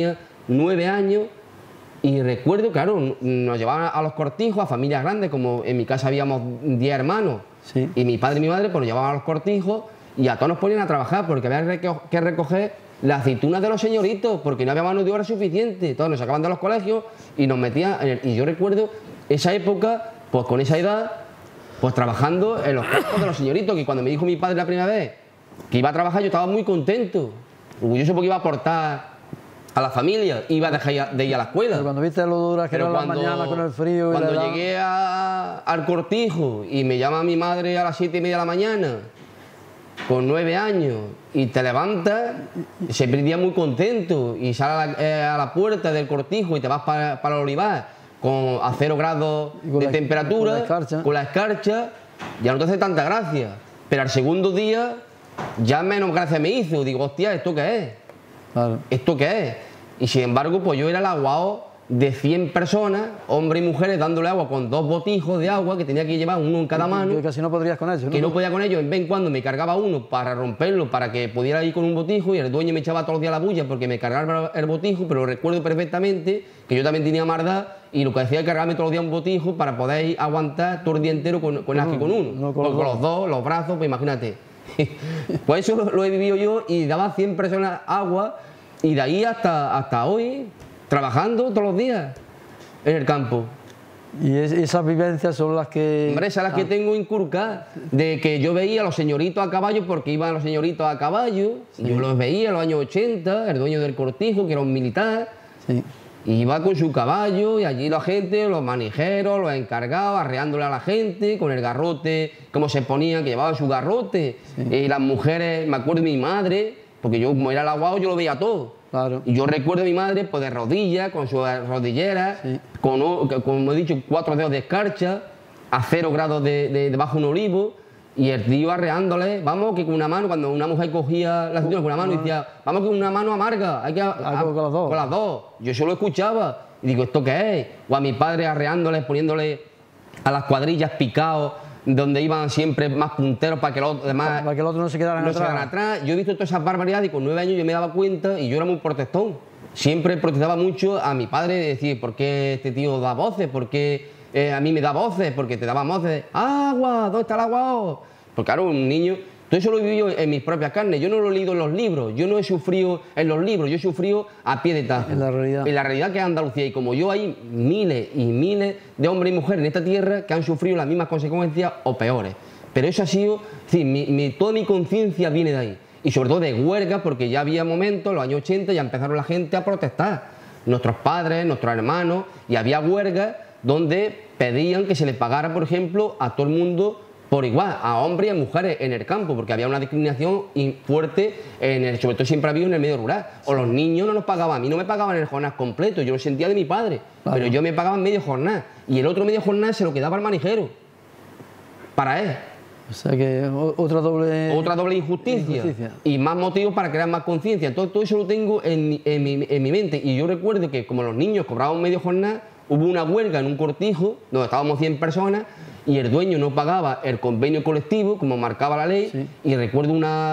9 años y recuerdo, claro, nos llevaban a los cortijos, a familias grandes, como en mi casa habíamos 10 hermanos, sí. Y mi padre y mi madre pues nos llevaban a los cortijos y a todos nos ponían a trabajar porque había que recoger las aceitunas de los señoritos porque no había mano de obra suficiente. Todos nos sacaban de los colegios y nos metían y yo recuerdo esa época, pues con esa edad, pues trabajando en los campos de los señoritos, que cuando me dijo mi padre la primera vez que iba a trabajar yo estaba muy contento, orgulloso porque iba a aportar a la familia, iba a dejar de ir a la escuela. Pero cuando viste lo duras que eran las mañanas con el frío... Cuando llegué al cortijo y me llama mi madre a las 7:30 de la mañana, con 9 años, y te levantas, se día muy contento, y sales a la puerta del cortijo y te vas para el olivar, a 0 grados de temperatura, con la escarcha, ya no te hace tanta gracia. Pero al segundo día, ya menos gracia me hizo. Digo, hostia, ¿esto qué es? Claro. ¿Esto qué es? Y sin embargo, pues yo era el aguao de 100 personas, hombres y mujeres, dándole agua con 2 botijos de agua que tenía que llevar uno en cada mano. Que casi no podrías con ellos, ¿no? Que no podía con ellos, en vez en cuando me cargaba uno para romperlo, para que pudiera ir con un botijo, y el dueño me echaba todos los días la bulla porque me cargaba el botijo, pero recuerdo perfectamente que yo también tenía maldad y lo que hacía era cargarme todos los días un botijo para poder aguantar todo el día entero con uno. No con los dos, los brazos, pues imagínate. Pues eso lo he vivido yo y daba 100 personas agua y de ahí hasta hoy, trabajando todos los días en el campo. Y esas vivencias son las que... Hombre, esas las que tengo inculcadas, de que yo veía a los señoritos a caballo porque iban los señoritos a caballo, sí. Yo los veía en los años 80, el dueño del cortijo, que era un militar, sí. Iba con su caballo y allí la gente, los manijeros, los encargados, arreándole a la gente, con el garrote, como se ponían, que llevaban su garrote, sí. Y las mujeres, me acuerdo de mi madre, porque yo como era el aguado yo lo veía todo. Claro. Y yo recuerdo a mi madre pues de rodillas, con su rodillera, sí. Como he dicho, 4 dedos de escarcha, a 0 grados debajo de un olivo, y el tío arreándole, vamos que con una mano, cuando una mujer cogía las aceitunas con una mano y decía, vamos que con una mano amarga, hay que con las dos. Yo solo escuchaba y digo, ¿esto qué es? O a mi padre arreándole, poniéndole a las cuadrillas picados, donde iban siempre más punteros para que los demás... Para que los otros no se quedaran atrás. Yo he visto todas esas barbaridades y con 9 años yo me daba cuenta y yo era muy protestón. Siempre protestaba mucho a mi padre de decir, ¿por qué este tío da voces? ¿Por qué a mí me da voces? Porque te daba voces. ¡Agua! ¿Dónde está el agua? Porque claro, un niño... Todo eso lo he vivido en mis propias carnes. Yo no lo he leído en los libros, yo no he sufrido en los libros, yo he sufrido a pie de tajo. En la realidad. En la realidad que es Andalucía. Y como yo hay miles y miles de hombres y mujeres en esta tierra que han sufrido las mismas consecuencias o peores. Pero eso ha sido... Sí, toda mi conciencia viene de ahí. Y sobre todo de huelgas, porque ya había momentos, en los años 80, ya empezaron la gente a protestar. Nuestros padres, nuestros hermanos, y había huelgas donde pedían que se les pagara, por ejemplo, a todo el mundo por igual, a hombres y a mujeres en el campo, porque había una discriminación fuerte, sobre todo siempre ha habido en el medio rural. O los niños no nos pagaban, a mí no me pagaban el jornal completo, yo lo sentía de mi padre, claro. Pero yo me pagaban medio jornal, y el otro medio jornal se lo quedaba al manijero, para él. O sea que otra doble injusticia. Y más motivos para crear más conciencia. Todo eso lo tengo en mi mente, y yo recuerdo que como los niños cobraban medio jornal, hubo una huelga en un cortijo, donde estábamos 100 personas, y el dueño no pagaba el convenio colectivo, como marcaba la ley, sí. Y recuerdo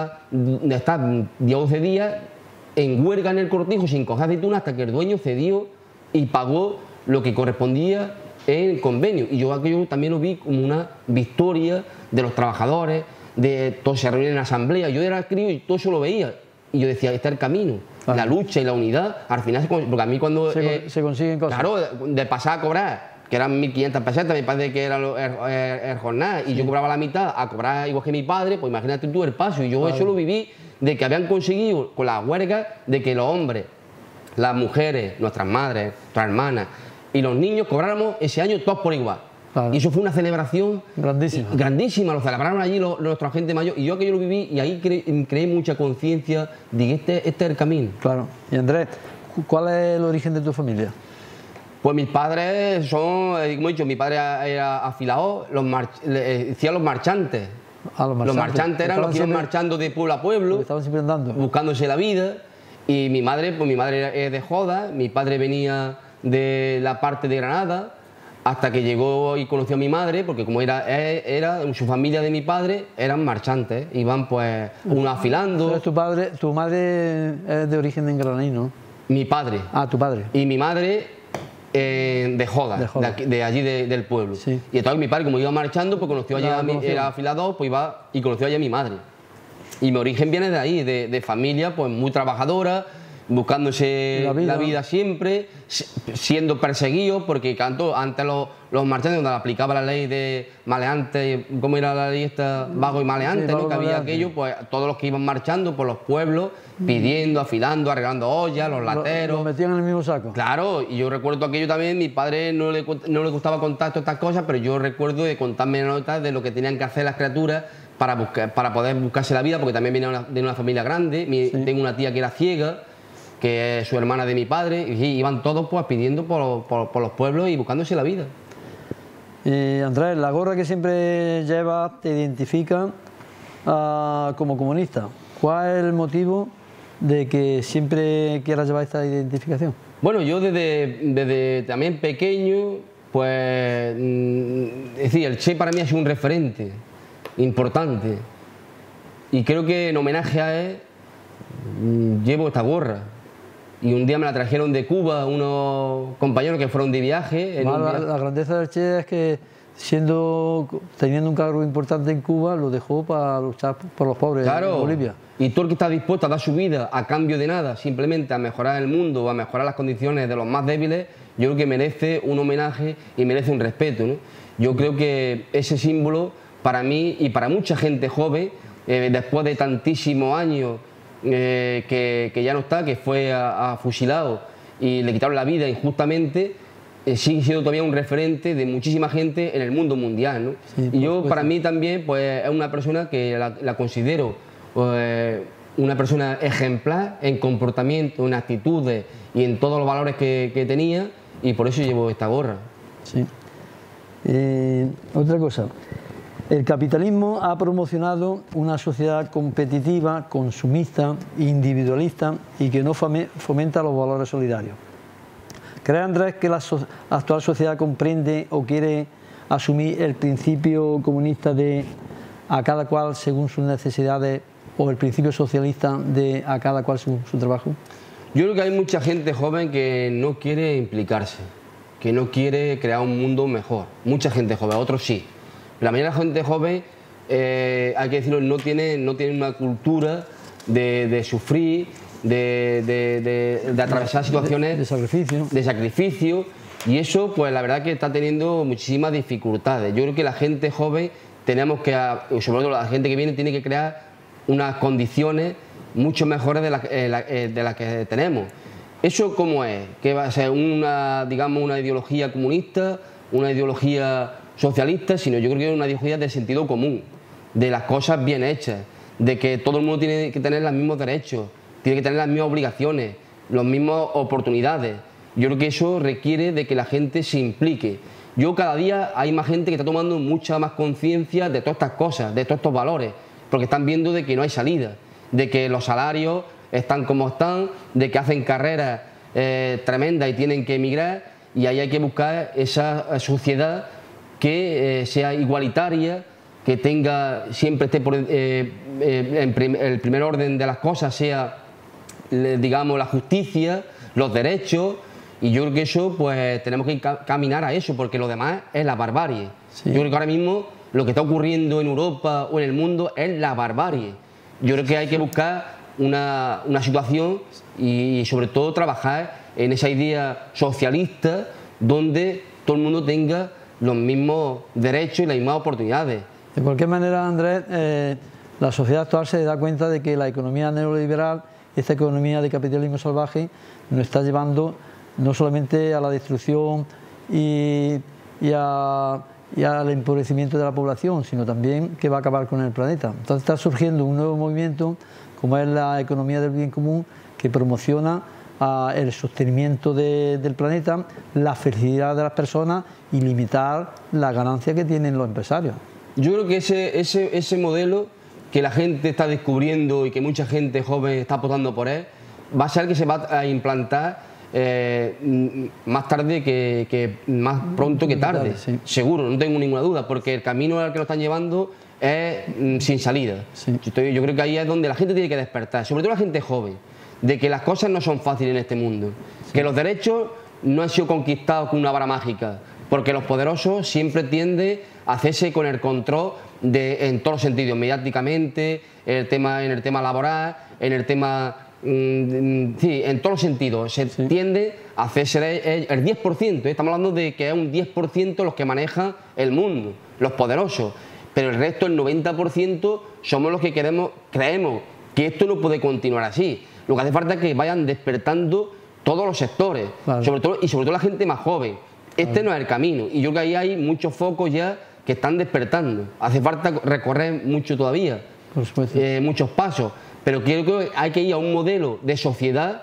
de estar 10 o 12 días en huelga en el cortijo sin coger aceitunas hasta que el dueño cedió y pagó lo que correspondía en el convenio. Y yo aquello también lo vi como una victoria de los trabajadores, de todos se reunían en asamblea. Yo era crío y todo eso lo veía. Y yo decía, este es el camino. Vale. La lucha y la unidad, al final, porque a mí cuando... Se consiguen cosas. Claro, de pasar a cobrar, que eran 1.500 pesetas, mi padre que era el jornal, y sí. Yo cobraba la mitad a cobrar igual que mi padre, pues imagínate tú el paso. Y yo claro. Eso lo viví, de que habían conseguido con las huelgas, de que los hombres, las mujeres, nuestras madres, nuestras hermanas y los niños cobráramos ese año todos por igual. Claro. Y eso fue una celebración grandísima, lo celebraron allí nuestra gente mayor, y yo que yo lo viví, y ahí creé mucha conciencia de que este es el camino. Claro. Y Andrés, ¿cuál es el origen de tu familia? Pues mis padres son, como he dicho, mi padre era afilador, decían los marchantes. Los marchantes eran los que iban marchando de pueblo a pueblo, estaban siempre andando, buscándose la vida. Y mi madre, pues mi madre es de Joda, mi padre venía de la parte de Granada, hasta que llegó y conoció a mi madre, porque como era su familia de mi padre, eran marchantes, iban pues uno afilando. Entonces, tu madre es de origen granadino, ¿no? Mi padre. Ah, tu padre. Y mi madre de Joda, de allí del pueblo. Sí. Y entonces mi padre, como iba marchando, pues conoció allá era afilador, pues iba y conoció allá a mi madre. Y mi origen viene de ahí, de familia pues muy trabajadora, buscándose la vida siempre, siendo perseguidos, porque antes los marchantes, cuando aplicaba la ley de maleantes, ¿cómo era la ley esta? Vago y maleante, ¿no? Que había aquello, pues todos los que iban marchando por los pueblos, pidiendo, afilando, arreglando ollas, los lateros. ¿Los metían en el mismo saco? Claro, y yo recuerdo aquello también, mi padre no le gustaba contar todas estas cosas, pero yo recuerdo de contarme notas de lo que tenían que hacer las criaturas para poder buscarse la vida, porque también venía de una familia grande. Tengo una tía que era ciega, que es su hermana de mi padre, y iban todos pues pidiendo por los pueblos y buscándose la vida. Andrés, la gorra que siempre llevas te identifica como comunista. ¿Cuál es el motivo de que siempre quieras llevar esta identificación? Bueno, yo desde también pequeño, pues, es decir, el Che para mí ha sido un referente importante, y creo que en homenaje a él llevo esta gorra. Y un día me la trajeron de Cuba unos compañeros que fueron de viaje. La grandeza del Che es que teniendo un cargo importante en Cuba, lo dejó para luchar por los pobres en Bolivia. Y todo el que está dispuesto a dar su vida a cambio de nada, simplemente a mejorar el mundo o a mejorar las condiciones de los más débiles, yo creo que merece un homenaje y merece un respeto, ¿no? Yo creo que ese símbolo, para mí y para mucha gente joven, después de tantísimos años que ya no está, que fue fusilado y le quitaron la vida injustamente, sigue siendo todavía un referente de muchísima gente en el mundo mundial, ¿no? Sí, y yo, para mí también, pues es una persona que la considero una persona ejemplar en comportamiento, en actitudes y en todos los valores que tenía, y por eso llevo esta gorra. Sí. Otra cosa. El capitalismo ha promocionado una sociedad competitiva, consumista, individualista y que no fomenta los valores solidarios. ¿Cree, Andrés, que la actual sociedad comprende o quiere asumir el principio comunista de a cada cual según sus necesidades, o el principio socialista de a cada cual su trabajo? Yo creo que hay mucha gente joven que no quiere implicarse, que no quiere crear un mundo mejor. Mucha gente joven, otros sí. La mayoría de la gente joven, hay que decirlo, no tiene una cultura de sufrir, de atravesar situaciones de sacrificio, y eso, pues la verdad que está teniendo muchísimas dificultades. Yo creo que la gente joven tenemos que, sobre todo la gente que viene, tiene que crear unas condiciones mucho mejores de las que tenemos. ¿Eso cómo es? ¿Que va a ser digamos, una ideología comunista, una ideología socialista? Sino yo creo que es una ideología de sentido común, de las cosas bien hechas, de que todo el mundo tiene que tener los mismos derechos, tiene que tener las mismas obligaciones, las mismas oportunidades. Yo creo que eso requiere de que la gente se implique. Cada día hay más gente que está tomando mucha más conciencia de todas estas cosas, de todos estos valores, porque están viendo de que no hay salida, de que los salarios están como están, de que hacen carreras tremendas y tienen que emigrar, y ahí hay que buscar esa sociedad que sea igualitaria, que siempre esté el primer orden de las cosas sea, digamos, la justicia, los derechos, y yo creo que eso, pues tenemos que caminar a eso, porque lo demás es la barbarie. Sí. Yo creo que ahora mismo lo que está ocurriendo en Europa o en el mundo es la barbarie. Yo creo que hay que buscar una situación y sobre todo trabajar en esa idea socialista donde todo el mundo tenga los mismos derechos y las mismas oportunidades. De cualquier manera, Andrés, la sociedad actual se da cuenta de que la economía neoliberal, esta economía de capitalismo salvaje, nos está llevando no solamente a la destrucción y al empobrecimiento de la población, sino también que va a acabar con el planeta. Entonces está surgiendo un nuevo movimiento, como es la economía del bien común, que promociona el sostenimiento del planeta, la felicidad de las personas y limitar la ganancia que tienen los empresarios. Yo creo que ese modelo que la gente está descubriendo y que mucha gente joven está apostando por él, va a ser el que se va a implantar más tarde más pronto que tarde, sí. Seguro, no tengo ninguna duda, porque el camino al que lo están llevando es sin salida. Sí. Yo creo que ahí es donde la gente tiene que despertar, sobre todo la gente joven, de que las cosas no son fáciles en este mundo, sí. Que los derechos no han sido conquistados con una vara mágica, porque los poderosos siempre tienden a hacerse con el control en todos los sentidos, mediáticamente, en el tema laboral, en el tema... sí, en todos los sentidos, se tiende a hacerse el 10%, estamos hablando de que es un 10% los que manejan el mundo, los poderosos, pero el resto, el 90%, somos los que creemos que esto no puede continuar así. Lo que hace falta es que vayan despertando todos los sectores, claro. sobre todo la gente más joven. Este no es el camino, y yo creo que ahí hay muchos focos ya que están despertando. Hace falta recorrer mucho todavía, muchos pasos. Pero creo que hay que ir a un modelo de sociedad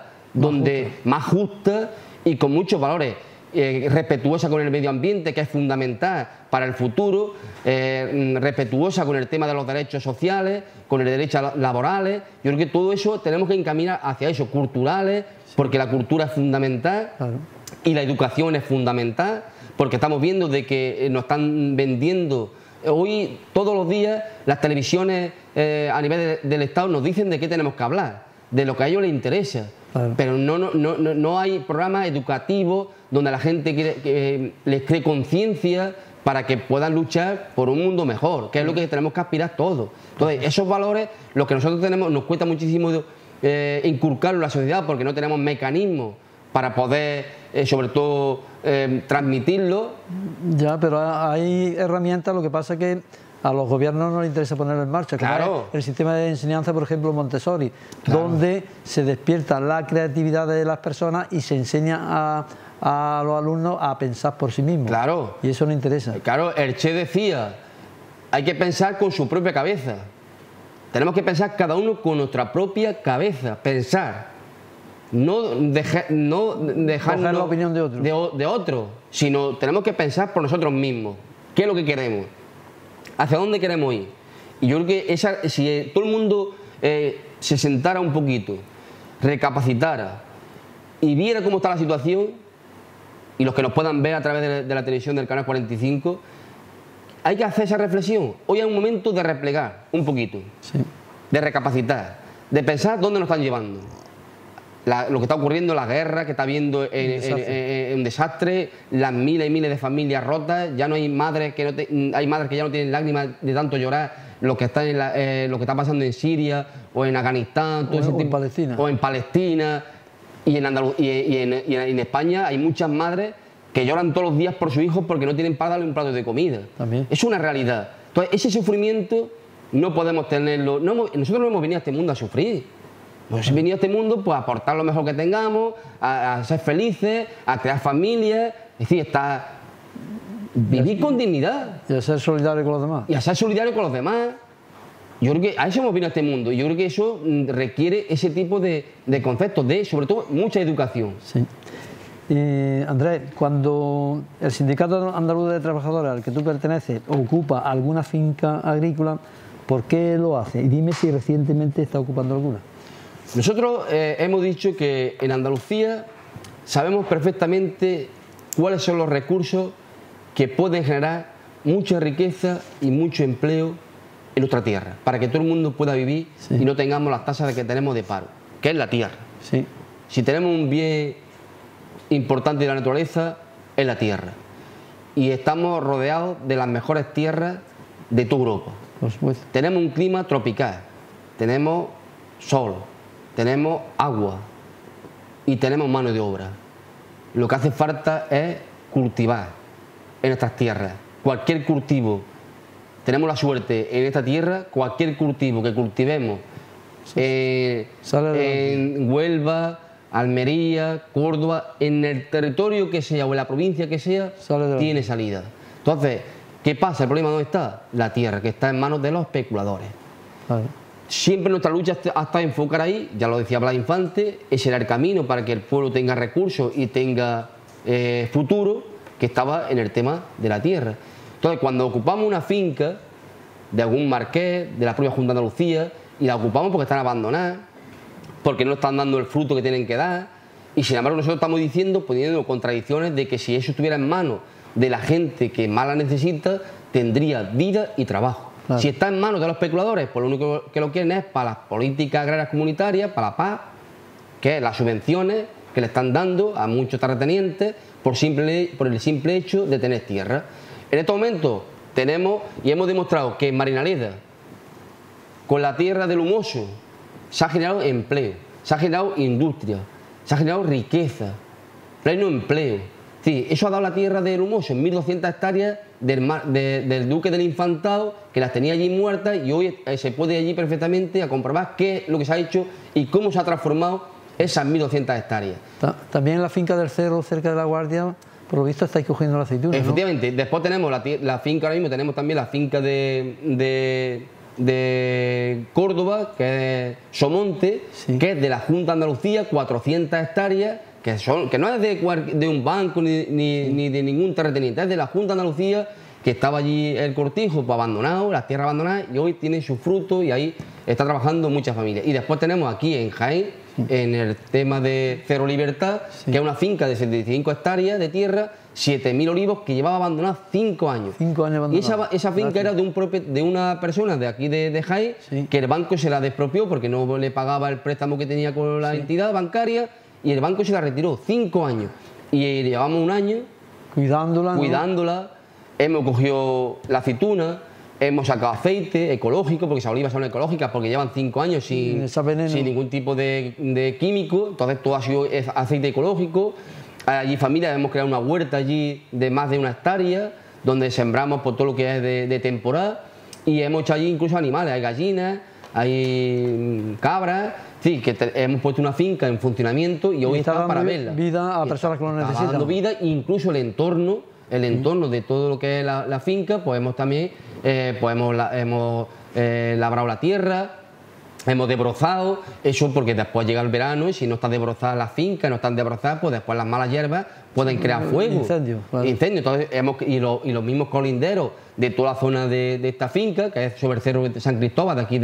más justa y con muchos valores, respetuosa con el medio ambiente, que es fundamental para el futuro, respetuosa con el tema de los derechos sociales, con el derecho laborales. Yo creo que todo eso tenemos que encaminar hacia eso, culturales, porque la cultura es fundamental, claro. Y la educación es fundamental, porque estamos viendo de que nos están vendiendo. Hoy, todos los días, las televisiones a nivel del Estado nos dicen de qué tenemos que hablar, de lo que a ellos les interesa. Claro. Pero no hay programas educativos donde la gente les cree conciencia para que puedan luchar por un mundo mejor, que es lo que tenemos que aspirar todos. Entonces, esos valores, los que nosotros tenemos, nos cuesta muchísimo inculcarlos en la sociedad porque no tenemos mecanismos para poder, sobre todo, transmitirlo. Ya, pero hay herramientas, lo que pasa es que a los gobiernos no les interesa ponerlo en marcha. Claro. El sistema de enseñanza, por ejemplo, Montessori, claro. Donde se despierta la creatividad de las personas y se enseña a los alumnos a pensar por sí mismos. Claro. Y eso no interesa. Claro, el Che decía, hay que pensar con su propia cabeza. Tenemos que pensar cada uno con nuestra propia cabeza, pensar. No dejar la opinión de otro, sino tenemos que pensar por nosotros mismos. ¿Qué es lo que queremos? ¿Hacia dónde queremos ir? Y yo creo que si todo el mundo se sentara un poquito, recapacitara y viera cómo está la situación, y los que nos puedan ver a través de la televisión del Canal 45, hay que hacer esa reflexión. Hoy es un momento de replegar un poquito, sí. De recapacitar, de pensar dónde nos están llevando. Lo que está ocurriendo, la guerra que está habiendo un desastre, las miles y miles de familias rotas, ya no hay madres hay madres que ya no tienen lágrimas de tanto llorar, lo que está pasando en Siria o en Afganistán, o en Palestina y en España hay muchas madres que lloran todos los días por sus hijos porque no tienen para darle un plato de comida. También. Es una realidad. Entonces ese sufrimiento no podemos tenerlo. Nosotros no hemos venido a este mundo a sufrir. Nos hemos venido a este mundo pues, a aportar lo mejor que tengamos, a ser felices, a crear familias, es decir, vivir con dignidad. Y a ser solidario con los demás. Y a ser solidario con los demás. Yo creo que a eso hemos venido a este mundo y yo creo que eso requiere ese tipo de conceptos, sobre todo mucha educación. Sí. Andrés, cuando el Sindicato Andaluz de Trabajadores al que tú perteneces ocupa alguna finca agrícola, ¿por qué lo hace? Y dime si recientemente está ocupando alguna. Nosotros hemos dicho que en Andalucía sabemos perfectamente cuáles son los recursos que pueden generar mucha riqueza y mucho empleo en nuestra tierra, para que todo el mundo pueda vivir sí. Y no tengamos las tasas que tenemos de paro, que es la tierra. Sí. Si tenemos un bien importante de la naturaleza, es la tierra. Y estamos rodeados de las mejores tierras de toda Europa. Por supuesto. Tenemos un clima tropical, tenemos sol, tenemos agua y tenemos mano de obra. Lo que hace falta es cultivar en estas tierras. Cualquier cultivo, tenemos la suerte en esta tierra, cualquier cultivo que cultivemos en Huelva, Almería, Córdoba, en el territorio que sea o en la provincia que sea, tiene salida. Entonces, ¿qué pasa? ¿El problema dónde está? La tierra, que está en manos de los especuladores. Vale. siempre nuestra lucha ha estado enfocar ahí, ya lo decía Blas Infante, ese era el camino para que el pueblo tenga recursos y tenga futuro, que estaba en el tema de la tierra. Entonces, cuando ocupamos una finca de algún marqués, de la propia Junta de Andalucía, y la ocupamos porque están abandonadas, porque no están dando el fruto que tienen que dar, y sin embargo nosotros estamos diciendo, poniendo contradicciones de que si eso estuviera en manos de la gente que más la necesita, tendría vida y trabajo. Claro. Si está en manos de los especuladores, pues lo único que lo quieren es para las políticas agrarias comunitarias, para la paz, que es las subvenciones que le están dando a muchos terratenientes por el simple hecho de tener tierra. En estos momentos tenemos y hemos demostrado que en Marinaleda, con la tierra del Humoso, se ha generado empleo, se ha generado industria, se ha generado riqueza, pleno empleo. Sí, eso ha dado la tierra del Humoso en 1.200 hectáreas del Duque del Infantado, que las tenía allí muertas, y hoy se puede allí perfectamente a comprobar qué es lo que se ha hecho y cómo se ha transformado esas 1.200 hectáreas. También en la finca del Cerro, cerca de La Guardia, por lo visto estáis cogiendo la aceituna, ¿no? Efectivamente, después tenemos la finca, ahora mismo tenemos también la finca de Córdoba, que es Somonte, sí, que es de la Junta de Andalucía, 400 hectáreas, que no es de un banco ni de ningún terrateniente, es de la Junta de Andalucía, que estaba allí el cortijo pues abandonado, las tierras abandonadas, y hoy tiene su fruto y ahí está trabajando muchas familias. Y después tenemos aquí en Jaén, en el tema de Cerro Libertad, sí, que es una finca de 75 hectáreas de tierra, 7.000 olivos, que llevaba abandonadas 5 años. 5 años abandonados. Y esa finca era de una persona de aquí de Jaén, sí, que el banco se la despropió porque no le pagaba el préstamo que tenía con la, sí, entidad bancaria, y el banco se la retiró 5 años. Y llevamos un año cuidándola, ¿no? Hemos cogido la aceituna, hemos sacado aceite ecológico, porque esas olivas son ecológicas, porque llevan 5 años sin ningún tipo de químico, entonces todo ha sido aceite ecológico. Allí familias, hemos creado una huerta allí de más de 1 hectárea, donde sembramos por todo lo que es de temporada, y hemos hecho allí incluso animales, hay gallinas, hay cabras, sí, que hemos puesto una finca en funcionamiento y hoy está para verla. Vida a personas que lo necesitan. Está dando vida, incluso el entorno de todo lo que es la finca, pues hemos también hemos labrado la tierra, hemos desbrozado, eso porque después llega el verano y si no está desbrozada la finca, no están desbrozadas, pues después las malas hierbas pueden crear fuego. Incendio. Claro. Incendio. Entonces, y los mismos colinderos de toda la zona de esta finca, que es sobre el Cerro de San Cristóbal, de aquí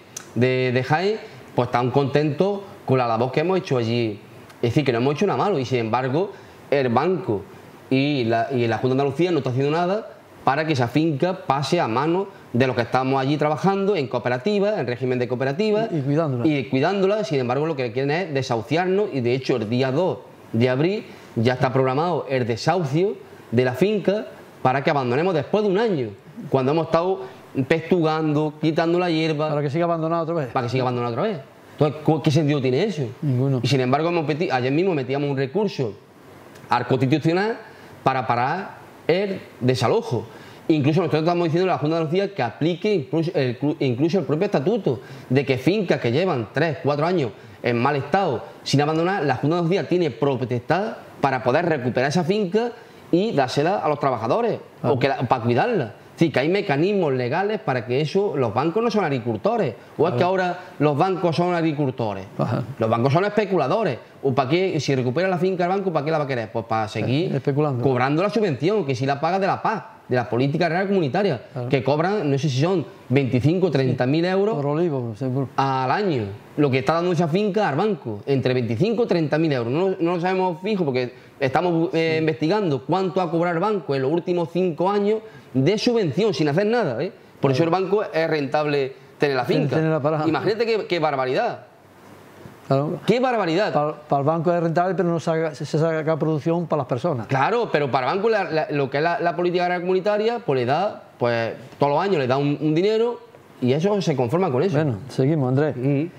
de Jaén, pues están contentos con la labor que hemos hecho allí. Es decir, que no hemos hecho nada malo, y sin embargo, el banco y la Junta de Andalucía no está haciendo nada para que esa finca pase a manos de los que estamos allí trabajando en cooperativas, en régimen de cooperativas y cuidándola. Sin embargo, lo que quieren es desahuciarnos, y de hecho el día 2 de abril ya está programado el desahucio de la finca para que abandonemos después de 1 año, cuando hemos estado pestugando, quitando la hierba. Para que siga abandonado otra vez. Para que siga abandonado otra vez. Entonces, ¿qué sentido tiene eso? Ninguno. Y sin embargo, ayer mismo metíamos un recurso al Constitucional para parar el desalojo. Incluso nosotros estamos diciendo a la Junta de Andalucía que aplique incluso el propio estatuto, de que fincas que llevan 3, 4 años en mal estado, sin abandonar, la Junta de Andalucía tiene potestad para poder recuperar esa finca y dársela a los trabajadores, o para cuidarla. Es decir, que hay mecanismos legales para que eso. Los bancos no son agricultores, o es que ahora los bancos son agricultores. Los bancos son especuladores. ¿O para qué? Si recupera la finca el banco, ¿para qué la va a querer? Pues para seguir especulando, cobrando la subvención, que si la paga de la PAC, de la política agraria comunitaria, que cobran, no sé si son 25 o 30.000 euros por olivo, al año, lo que está dando esa finca al banco, entre 25 o 30.000 euros. No lo sabemos fijo porque estamos investigando cuánto ha cobrado el banco en los últimos 5 años de subvención, sin hacer nada, ¿eh? Por eso el banco es rentable tener la finca. Imagínate qué barbaridad. Claro. ¡Qué barbaridad! Para el banco es rentable, pero no se saca producción para las personas. Claro, pero para el banco lo que es la política agraria comunitaria, pues le da, pues todos los años le da un dinero, y eso se conforma con eso. Bueno, seguimos, Andrés.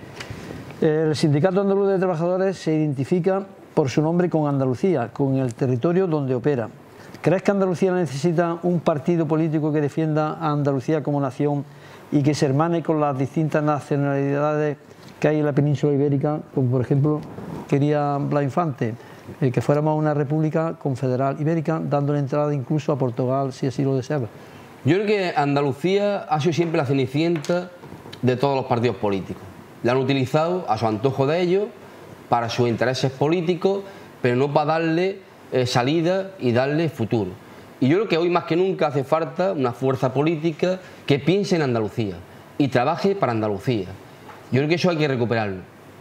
El Sindicato Andaluz de Trabajadores se identifica por su nombre con Andalucía, con el territorio donde opera. ¿Crees que Andalucía necesita un partido político que defienda a Andalucía como nación y que se hermane con las distintas nacionalidades que hay en la península ibérica, como por ejemplo quería Blas Infante, que fuéramos una república confederal ibérica, dándole entrada incluso a Portugal si así lo deseaba? Yo creo que Andalucía ha sido siempre la cenicienta de todos los partidos políticos. La han utilizado a su antojo de ellos, para sus intereses políticos, pero no para darle salida y darle futuro. Y yo creo que hoy más que nunca hace falta una fuerza política que piense en Andalucía y trabaje para Andalucía. Yo creo que eso hay que recuperarlo.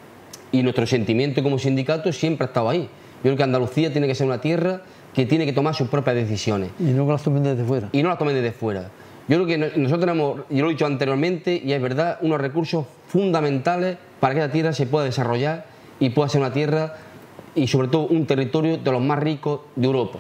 Y nuestro sentimiento como sindicato siempre ha estado ahí. Yo creo que Andalucía tiene que ser una tierra que tiene que tomar sus propias decisiones. Y no las tomen desde fuera. Y no las tomen desde fuera. Yo creo que nosotros tenemos, yo lo he dicho anteriormente, y es verdad, unos recursos fundamentales para que la tierra se pueda desarrollar y pueda ser una tierra y sobre todo un territorio de los más ricos de Europa.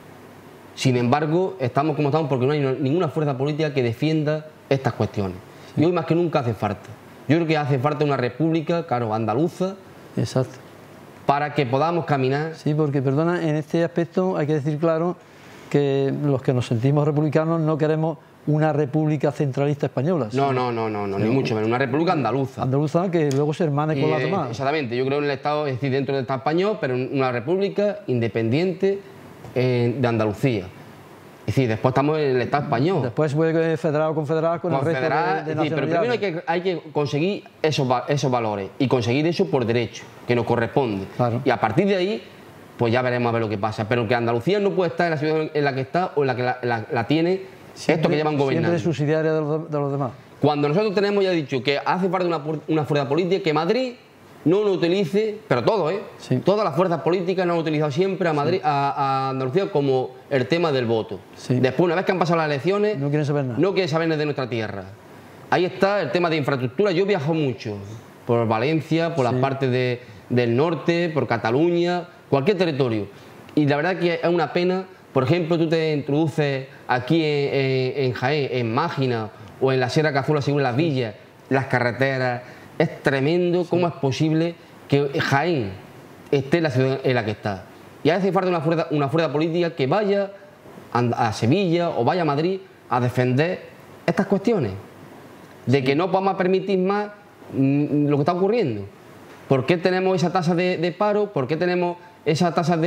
Sin embargo, estamos como estamos porque no hay ninguna fuerza política que defienda estas cuestiones. Sí. Y hoy más que nunca hace falta. Yo creo que hace falta una república, claro, andaluza. Exacto. Para que podamos caminar. Sí, porque, perdona, en este aspecto hay que decir claro que los que nos sentimos republicanos no queremos una república centralista española. No, ni mucho menos, una república andaluza. Andaluza que luego se hermane con las demás. Exactamente, yo creo en el Estado, es decir, dentro del Estado español, pero una república independiente de Andalucía. Es decir, después estamos en el Estado español. Después se puede federar o confederar con el resto de nacionalidades. Pero primero hay que conseguir esos valores y conseguir eso por derecho, que nos corresponde. Claro. Y a partir de ahí, pues ya veremos a ver lo que pasa. Pero que Andalucía no puede estar en la situación en la que está o en la que la tiene siempre, estos que llevan gobernando. Siempre subsidiaria de los demás. Cuando nosotros tenemos ya dicho que hace falta una fuerza política, que Madrid no lo utilice, pero todo, sí. Todas las fuerzas políticas no han utilizado siempre a Madrid, sí. a Andalucía como el tema del voto. Sí. Después, una vez que han pasado las elecciones, no quieren saber nada. No quieren saber nada de nuestra tierra. Ahí está el tema de infraestructura. Yo viajo mucho por Valencia, por las partes del norte, por Cataluña, cualquier territorio. Y la verdad que es una pena. Por ejemplo, tú te introduces aquí en Jaén, en Mágina o en la Sierra Cazorla, según las villas, las carreteras. Es tremendo cómo es posible que Jaén esté en la ciudad en la que está. Y hace falta una fuerza política que vaya a Sevilla o vaya a Madrid a defender estas cuestiones. De que no podamos permitir más lo que está ocurriendo. ¿Por qué tenemos esa tasa de paro? ¿Por qué tenemos esa tasa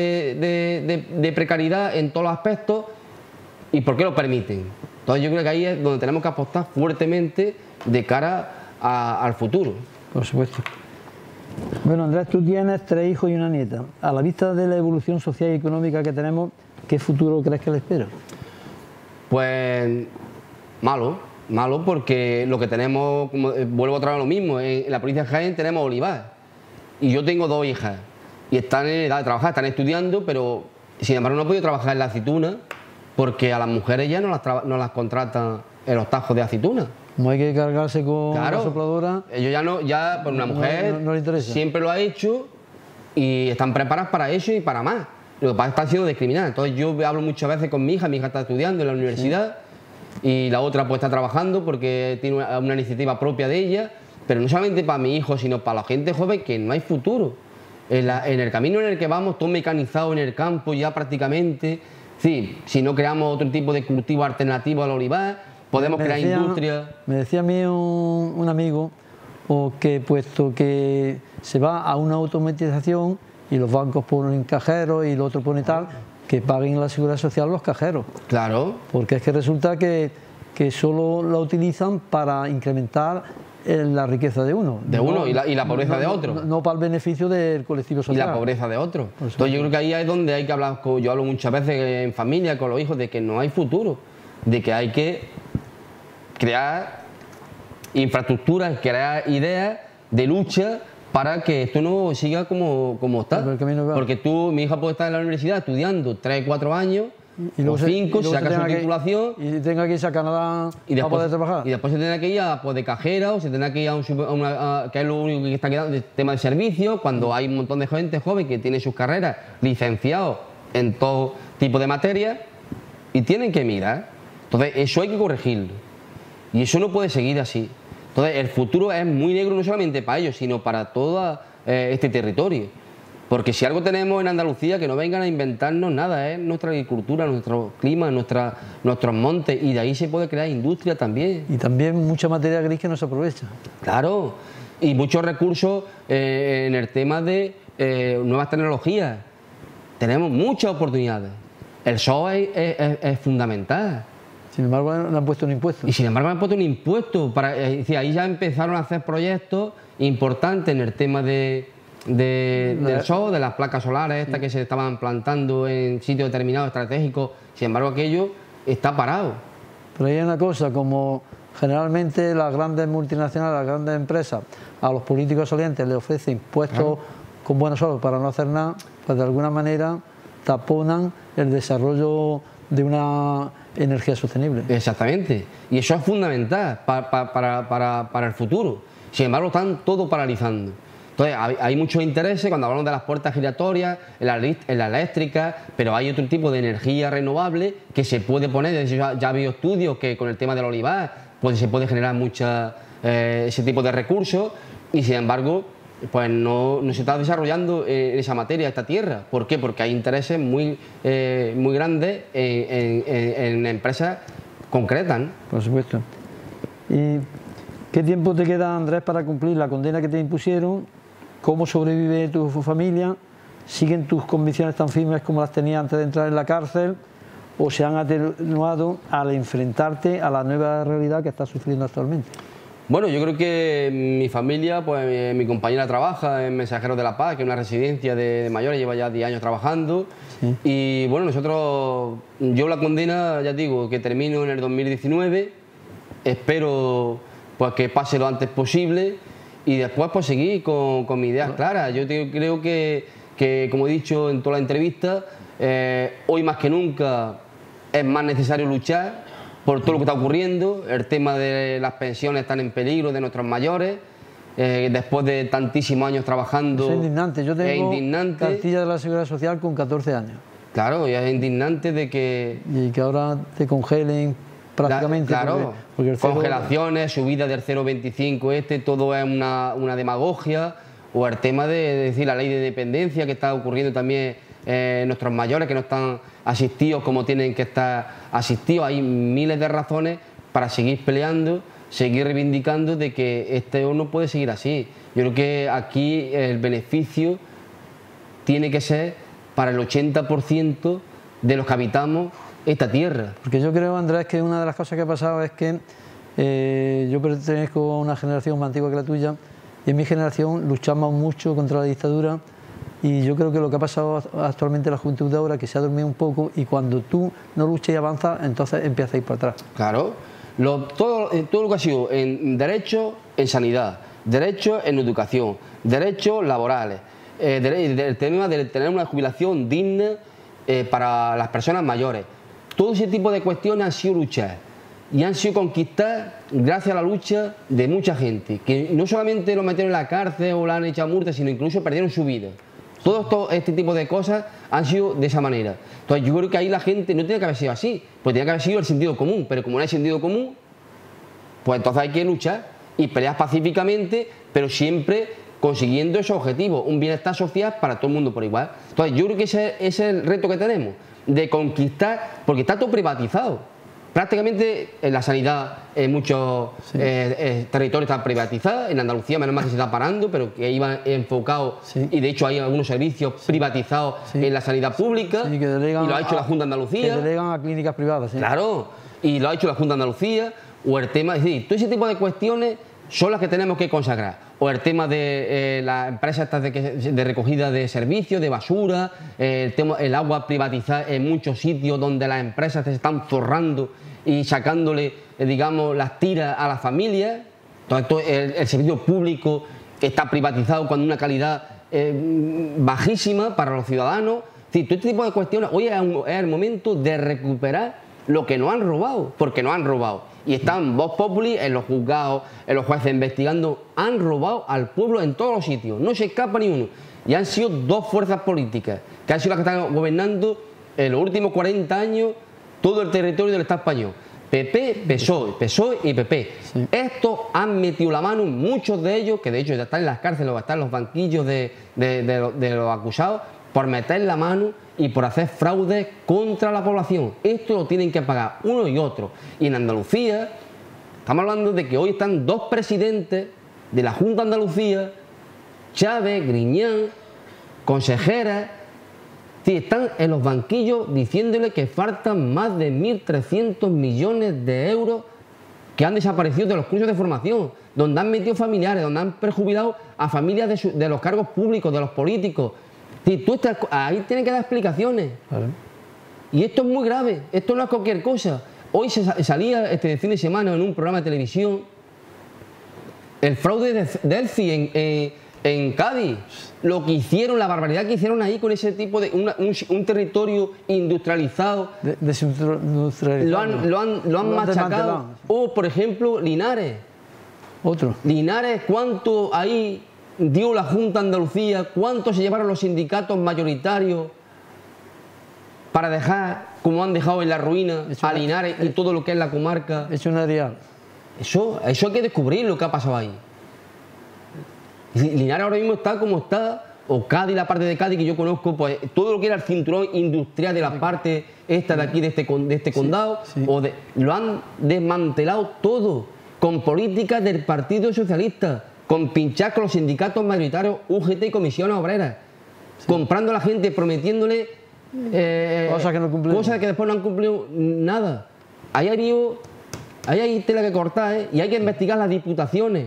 de precariedad en todos los aspectos? ¿Y por qué lo permiten? Entonces yo creo que ahí es donde tenemos que apostar fuertemente de cara al futuro. Por supuesto. Bueno, Andrés, tú tienes 3 hijos y una nieta. A la vista de la evolución social y económica que tenemos, ¿qué futuro crees que le espera? Pues malo porque lo que tenemos, vuelvo otra vez a lo mismo, en la provincia de Jaén tenemos olivar y yo tengo 2 hijas y están en edad de trabajar, están estudiando, pero sin embargo no he podido trabajar en la aceituna porque a las mujeres ya no las contratan en los tajos de aceituna. Como hay que cargarse con la sopladora. Ellos ya por una mujer no le interesa. Siempre lo ha hecho y están preparadas para eso y para más. Lo que pasa es que están siendo discriminadas. Entonces yo hablo muchas veces con mi hija está estudiando en la universidad y la otra pues está trabajando porque tiene una iniciativa propia de ella, pero no solamente para mi hijo, sino para la gente joven que no hay futuro. En el camino en el que vamos, todo mecanizado en el campo ya prácticamente, sí, si no creamos otro tipo de cultivo alternativo al olivar, podemos crear industria. Me decía a mí un amigo que puesto que se va a una automatización y los bancos ponen cajeros y lo otro pone tal, que paguen la seguridad social los cajeros. Claro. Porque es que resulta que solo la utilizan para incrementar la riqueza de uno. Y la pobreza de otro. No para el beneficio del colectivo social. Y la pobreza de otro. Entonces yo creo que ahí es donde hay que hablar, yo hablo muchas veces en familia con los hijos, de que no hay futuro, de que hay que crear infraestructuras, crear ideas de lucha para que esto no siga como está. Porque mi hija puede estar en la universidad estudiando 3, 4 años, o 5, se saca su titulación y tenga que irse a Canadá para poder trabajar. Y después se tendrá que ir de cajera o se tendrá que ir que es lo único que está quedando, el tema de servicios, cuando hay un montón de gente joven que tiene sus carreras licenciados en todo tipo de materias y tienen que mirar. Entonces eso hay que corregirlo. Y eso no puede seguir así. Entonces el futuro es muy negro no solamente para ellos, sino para todo este territorio. Porque si algo tenemos en Andalucía, que no vengan a inventarnos nada, es nuestra agricultura, nuestro clima, nuestros montes, y de ahí se puede crear industria también. Y también mucha materia gris que no se aprovecha. Claro, y muchos recursos en el tema de nuevas tecnologías. Tenemos muchas oportunidades. El sol es fundamental. Sin embargo, le han puesto un impuesto. Y sin embargo, le han puesto un impuesto. Es decir, ahí ya empezaron a hacer proyectos importantes en el tema del sol, de las placas solares, estas que se estaban plantando en sitios determinados estratégicos. Sin embargo, aquello está parado. Pero hay una cosa, como generalmente las grandes multinacionales, las grandes empresas, a los políticos salientes les ofrecen puestos con buenos sueldos para no hacer nada, pues de alguna manera taponan el desarrollo de una energía sostenible. Exactamente, y eso es fundamental para el futuro. Sin embargo, están todo paralizando. Entonces, hay muchos intereses cuando hablamos de las puertas giratorias, en la eléctrica, pero hay otro tipo de energía renovable que se puede poner. De hecho, ya ha habido estudios que con el tema del olivar pues se puede generar ese tipo de recursos, y sin embargo pues no se está desarrollando en esa materia, esta tierra. ¿Por qué? Porque hay intereses muy grandes en empresas concretas, ¿no? Por supuesto. ¿Y qué tiempo te queda, Andrés, para cumplir la condena que te impusieron? ¿Cómo sobrevive tu familia? ¿Siguen tus convicciones tan firmes como las tenías antes de entrar en la cárcel? ¿O se han atenuado al enfrentarte a la nueva realidad que estás sufriendo actualmente? Bueno, yo creo que mi familia, pues mi compañera trabaja en Mensajeros de la Paz, que es una residencia de mayores, lleva ya 10 años trabajando. Sí. Y bueno, yo la condena, ya digo, que termino en el 2019, espero pues que pase lo antes posible y después pues seguir con mis ideas claras. Yo creo que, como he dicho en toda la entrevista, hoy más que nunca es más necesario luchar por todo lo que está ocurriendo. El tema de las pensiones están en peligro de nuestros mayores, después de tantísimos años trabajando. Es indignante. Yo tengo cartilla de la Seguridad Social con 14 años. Claro, y es indignante de que... Y que ahora te congelen prácticamente. Claro, porque congelaciones, subida del 0,25 todo es una demagogia. O el tema de decir la ley de dependencia que está ocurriendo también nuestros mayores que no están asistidos como tienen que estar asistidos. Hay miles de razones para seguir peleando, seguir reivindicando de que esto no puede seguir así. Yo creo que aquí el beneficio tiene que ser para el 80% de los que habitamos esta tierra. Porque yo creo, Andrés, que una de las cosas que ha pasado es que yo pertenezco a una generación más antigua que la tuya, y en mi generación luchamos mucho contra la dictadura, y yo creo que lo que ha pasado actualmente en la juventud de ahora, que se ha dormido un poco, y cuando tú no luchas y avanzas, entonces empiezas a ir para atrás. Claro, todo lo que ha sido en derecho, en sanidad, derecho en educación, derechos laborales, el tema de tener una jubilación digna para las personas mayores, todo ese tipo de cuestiones han sido luchas y han sido conquistadas gracias a la lucha de mucha gente, que no solamente lo metieron en la cárcel o la han echado multas, sino incluso perdieron su vida. Todo este tipo de cosas han sido de esa manera. Entonces yo creo que ahí la gente no tiene que haber sido así, pues tiene que haber sido el sentido común, pero como no hay sentido común, pues entonces hay que luchar y pelear pacíficamente, pero siempre consiguiendo esos objetivos, un bienestar social para todo el mundo por igual. Entonces yo creo que ese es el reto que tenemos, de conquistar, porque está todo privatizado. Prácticamente en la sanidad en muchos territorios está privatizada, en Andalucía menos mal que se está parando, pero que iba enfocado, y de hecho hay algunos servicios privatizados en la sanidad pública, que delegan, y lo ha hecho la Junta de Andalucía. Que delegan a clínicas privadas. Claro, y lo ha hecho la Junta de Andalucía, o el tema, es decir, todo ese tipo de cuestiones son las que tenemos que consagrar. O el tema de las empresas de recogida de servicios, de basura, el agua privatizada en muchos sitios donde las empresas se están forrando y sacándole, digamos, las tiras a las familias. Entonces, el servicio público está privatizado con una calidad bajísima para los ciudadanos. Es decir, todo este tipo de cuestiones, hoy es el momento de recuperar lo que nos han robado, porque nos han robado. Y están Vox Populi en los juzgados, en los jueces investigando, han robado al pueblo en todos los sitios, no se escapa ni uno. Y han sido dos fuerzas políticas, que han sido las que están gobernando en los últimos 40 años todo el territorio del Estado español. PP, PSOE y PP. Sí. Estos han metido la mano, muchos de ellos, que de hecho ya están en las cárceles o están en los banquillos de los acusados, por meter la mano y por hacer fraudes contra la población. Esto lo tienen que pagar uno y otro. Y en Andalucía, estamos hablando de que hoy están dos presidentes de la Junta de Andalucía, Chávez, Griñán, consejeras. Es Sí, están en los banquillos diciéndole que faltan más de 1.300 millones de euros que han desaparecido de los cursos de formación, donde han metido familiares, donde han perjubilado a familias de los cargos públicos, de los políticos. Sí, ahí tienen que dar explicaciones. Vale. Y esto es muy grave, esto no es cualquier cosa. Hoy salía este fin de semana en un programa de televisión el fraude de Delphi en Cádiz, lo que hicieron, la barbaridad que hicieron ahí con ese tipo de un territorio industrializado, Desindustrializado. lo han machacado. O por ejemplo Linares. Otro. Linares, ¿cuánto ahí dio la Junta de Andalucía? ¿Cuánto se llevaron los sindicatos mayoritarios para dejar, como han dejado en la ruina, a Linares y todo lo que es la comarca? Es una dial. Eso hay que descubrir lo que ha pasado ahí. Linares ahora mismo está como está, o Cádiz, la parte de Cádiz que yo conozco, pues todo lo que era el cinturón industrial de la parte esta de aquí, de este condado, sí. Lo han desmantelado todo, con políticas del Partido Socialista, con pinchar con los sindicatos mayoritarios, UGT y comisiones obreras, sí. Comprando a la gente, prometiéndole cosas que después no han cumplido nada. Ahí hay tela que cortar, y hay que investigar las diputaciones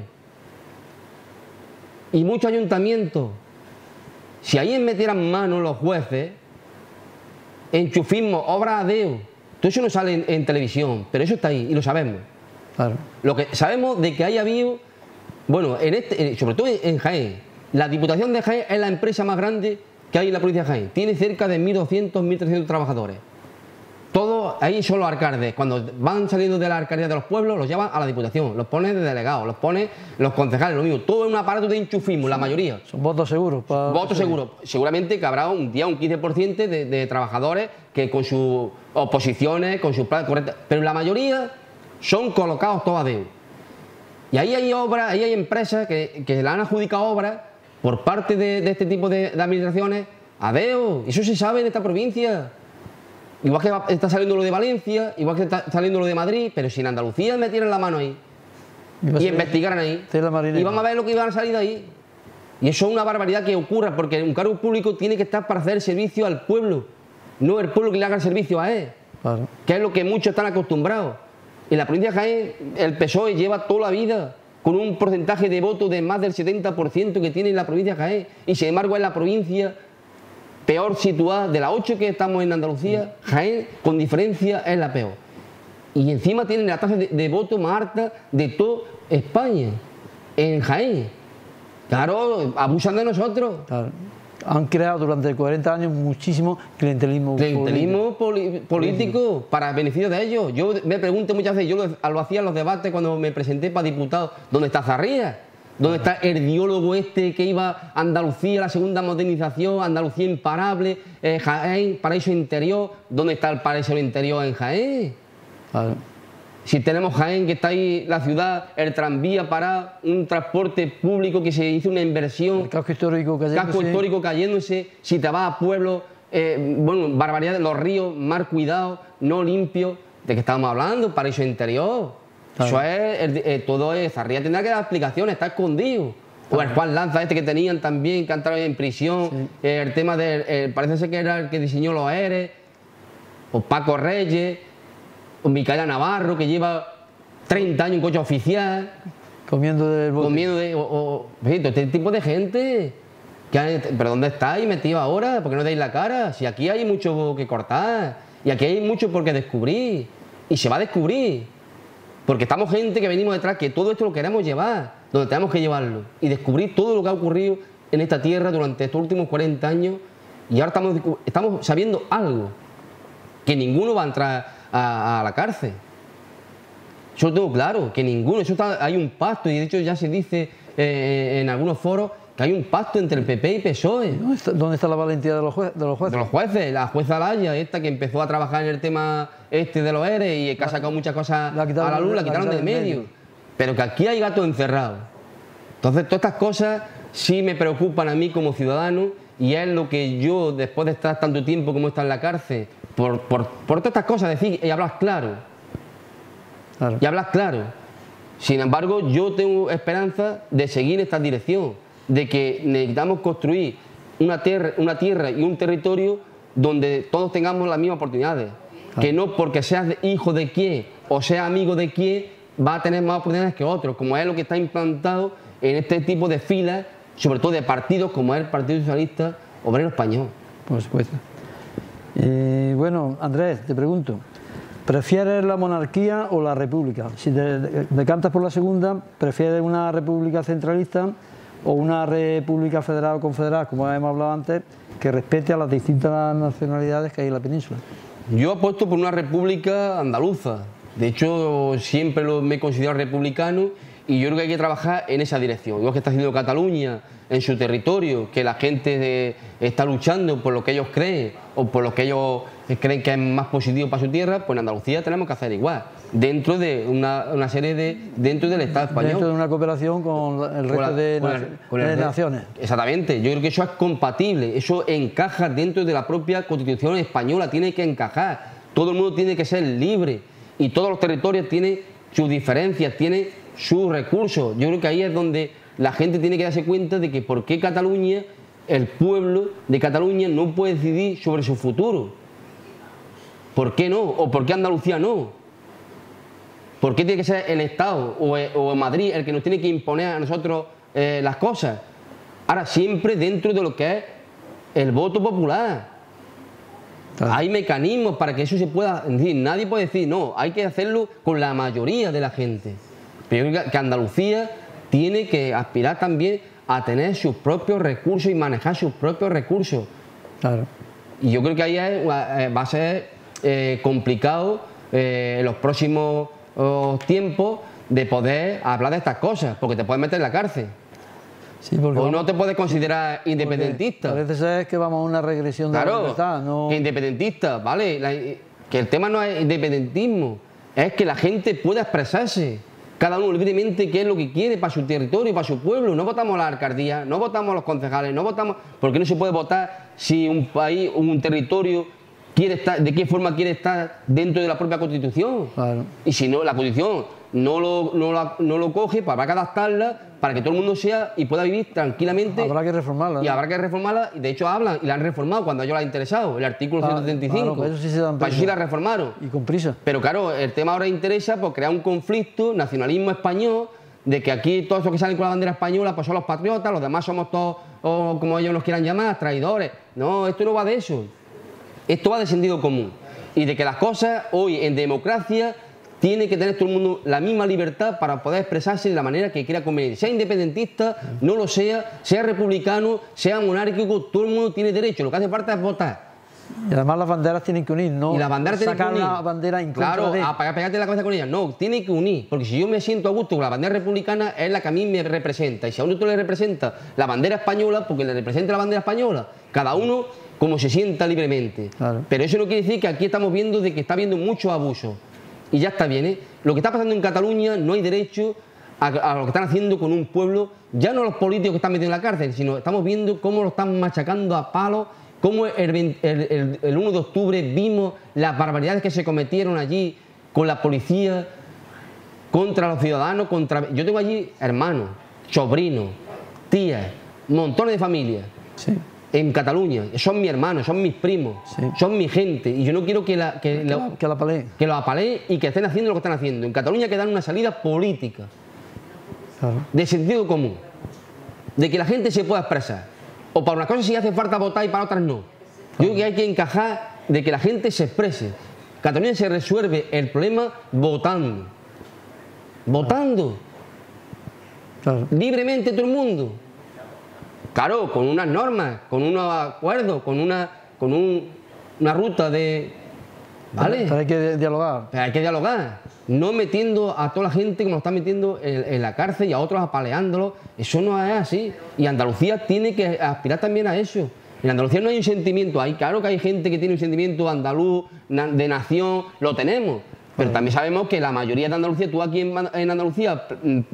y muchos ayuntamientos. Si ahí metieran mano los jueces, enchufismo, obras a Dios, todo eso no sale en televisión, pero eso está ahí y lo sabemos. Claro. Lo que sabemos de que haya habido, bueno, sobre todo en Jaén, la Diputación de Jaén es la empresa más grande que hay en la provincia de Jaén, tiene cerca de 1.200, 1.300 trabajadores. Todos ahí son los alcaldes. Cuando van saliendo de la alcaldía de los pueblos, los llevan a la Diputación, los ponen de delegados, los ponen los concejales, lo mismo. Todo es un aparato de enchufismo, la mayoría. Son votos seguros. Votos seguros. Seguramente que habrá un 15% de trabajadores que con sus oposiciones, con sus planes correctas, pero la mayoría son colocados todos a dedo. Y ahí hay obras, ahí hay empresas que le han adjudicado obras por parte de este tipo de administraciones a dedo. Eso se sabe en esta provincia. Igual que está saliendo lo de Valencia, igual que está saliendo lo de Madrid, pero si en Andalucía metieran la mano ahí y investigaran ahí, y van a ver lo que iban a salir de ahí. Y eso es una barbaridad que ocurra, porque un cargo público tiene que estar para hacer servicio al pueblo, no el pueblo que le haga el servicio a él, claro. Que es lo que muchos están acostumbrados. En la provincia de Jaén, el PSOE lleva toda la vida con un porcentaje de votos de más del 70% que tiene en la provincia de Jaén, y sin embargo es la provincia peor situada, de las 8 que estamos en Andalucía, Jaén con diferencia es la peor. Y encima tienen la tasa de voto más alta de toda España, en Jaén. Claro, abusan de nosotros. Claro. Han creado durante 40 años muchísimo clientelismo político para beneficio de ellos. Yo me pregunto muchas veces, yo lo hacía en los debates cuando me presenté para diputado, ¿dónde está Zarría? ¿Dónde está el biólogo este que iba a Andalucía, la segunda modernización, Andalucía imparable, Jaén, paraíso interior? ¿Dónde está el paraíso interior en Jaén? Vale. Si tenemos Jaén, que está ahí la ciudad, el tranvía para un transporte público que se hizo una inversión. El casco histórico cayéndose. Si te vas a pueblos, bueno, barbaridad, los ríos, mar cuidados, no limpios. ¿De qué estamos hablando? Paraíso interior. Claro. Eso es, todo es, Zarría tendrá que dar explicaciones, está escondido. O el Juan Lanza este que tenían también, que han entrado en prisión, sí. El tema parece ser que era el que diseñó los ERE, o Paco Reyes, o Micaela Navarro, que lleva 30 años en coche oficial. Comiendo del bote. Este tipo de gente. ¿Pero dónde estáis metido ahora? ¿Por qué no dais la cara? Si aquí hay mucho que cortar, y aquí hay mucho por qué descubrir, y se va a descubrir. Porque estamos gente que venimos detrás, que todo esto lo queremos llevar, donde tenemos que llevarlo, y descubrir todo lo que ha ocurrido en esta tierra durante estos últimos 40 años, y ahora estamos sabiendo algo, que ninguno va a entrar a la cárcel. Yo lo tengo claro, que ninguno, hay un pacto, y de hecho ya se dice en algunos foros que hay un pacto entre el PP y PSOE. ¿Dónde está la valentía de los jueces? De los jueces, la jueza Laya, esta que empezó a trabajar en el tema de los ERE y que ha sacado muchas cosas a la luz, la quitaron del medio. Pero que aquí hay gatos encerrados. Entonces todas estas cosas sí me preocupan a mí como ciudadano, y es lo que yo, después de estar tanto tiempo como está en la cárcel, por todas estas cosas, decir y hablar claro. Y hablar claro. Sin embargo, yo tengo esperanza de seguir esta dirección, de que necesitamos construir una tierra y un territorio donde todos tengamos las mismas oportunidades. Que no porque seas hijo de quién o seas amigo de quién va a tener más oportunidades que otros, como es lo que está implantado en este tipo de filas, sobre todo de partidos como es el Partido Socialista Obrero Español. Por supuesto. Bueno, Andrés, te pregunto, ¿prefieres la monarquía o la república? Si te decantas por la segunda, ¿prefieres una república centralista o una república federal o confederal, como hemos hablado antes, que respete a las distintas nacionalidades que hay en la península? Yo apuesto por una república andaluza. De hecho, siempre me he considerado republicano y yo creo que hay que trabajar en esa dirección. Igual que está haciendo Cataluña en su territorio, que la gente está luchando por lo que ellos creen o por lo que ellos creen que es más positivo para su tierra, pues en Andalucía tenemos que hacer igual, dentro de una serie dentro del Estado español. Dentro de una cooperación con el resto de naciones. Exactamente, yo creo que eso es compatible, eso encaja dentro de la propia Constitución española, tiene que encajar, todo el mundo tiene que ser libre y todos los territorios tienen sus diferencias, tienen sus recursos. Yo creo que ahí es donde la gente tiene que darse cuenta de que por qué Cataluña, el pueblo de Cataluña no puede decidir sobre su futuro. ¿Por qué no? ¿O por qué Andalucía no? ¿Por qué tiene que ser el Estado o Madrid el que nos tiene que imponer a nosotros las cosas? Ahora, siempre dentro de lo que es el voto popular. Claro. Hay mecanismos para que eso se pueda decir. Nadie puede decir, no, hay que hacerlo con la mayoría de la gente. Pero yo creo que Andalucía tiene que aspirar también a tener sus propios recursos y manejar sus propios recursos. Claro. Y yo creo que ahí va a ser complicado en los próximos tiempos de poder hablar de estas cosas, porque te puedes meter en la cárcel. Sí, porque o no te puedes considerar independentista. Parece ser que vamos a una regresión de la libertad. No... Que independentista, ¿vale? Que el tema no es independentismo, es que la gente pueda expresarse, cada uno libremente qué es lo que quiere para su territorio, para su pueblo. No votamos a la alcaldía, no votamos a los concejales, no votamos... ¿Por qué no se puede votar si un país, un territorio quiere estar, de qué forma quiere estar dentro de la propia Constitución? Claro. Y si no, la Constitución no lo coge, pues habrá que adaptarla para que todo el mundo sea y pueda vivir tranquilamente. Habrá que reformarla. Y habrá que reformarla, y de hecho hablan y la han reformado cuando a ellos les ha interesado, el artículo 175. Claro, para eso sí se dan prisa. Para eso sí la reformaron. Y con prisa. Pero claro, el tema ahora interesa por crear un conflicto, nacionalismo español, de que aquí todos los que salen con la bandera española pues son los patriotas, los demás somos todos, o como ellos nos quieran llamar, traidores. No, esto no va de eso. Esto va de sentido común. Y de que las cosas hoy en democracia tiene que tener todo el mundo la misma libertad para poder expresarse de la manera que quiera convenir. Sea independentista, no lo sea republicano, sea monárquico, todo el mundo tiene derecho. Lo que hace falta es votar. Y además las banderas tienen que unir, ¿no? Y las banderas tienen que unir. Sacar la bandera en contra claro, de... a pegarte la cabeza con ella. No, tiene que unir. Porque si yo me siento a gusto con la bandera republicana, es la que a mí me representa. Y si a uno le representa la bandera española, porque le representa la bandera española. Cada uno como se sienta libremente. Claro. Pero eso no quiere decir que aquí estamos viendo de que está habiendo mucho abuso. Y ya está bien, ¿eh? Lo que está pasando en Cataluña no hay derecho a lo que están haciendo con un pueblo, ya no los políticos que están metidos en la cárcel, sino estamos viendo cómo lo están machacando a palos, cómo el 1 de octubre vimos las barbaridades que se cometieron allí con la policía, contra los ciudadanos, yo tengo allí hermanos, sobrinos, tías, montones de familias. Sí. En Cataluña, son mis hermanos, son mis primos, sí, son mi gente, y yo no quiero que lo apaleen y que estén haciendo lo que están haciendo. En Cataluña hay que dar una salida política, claro, de sentido común, de que la gente se pueda expresar. O para unas cosas sí hace falta votar y para otras no. Claro. Yo creo que hay que encajar de que la gente se exprese. Cataluña se resuelve el problema votando. Votando. Claro. Libremente todo el mundo. Claro, con unas normas, con unos acuerdos, con una ruta de... ¿Vale? Pero hay que dialogar. Pero hay que dialogar. No metiendo a toda la gente como lo están metiendo en la cárcel y a otros apaleándolos. Eso no es así. Y Andalucía tiene que aspirar también a eso. En Andalucía no hay un sentimiento. Claro que hay gente que tiene un sentimiento andaluz, de nación, lo tenemos. Pero también sabemos que la mayoría de Andalucía, tú aquí en Andalucía...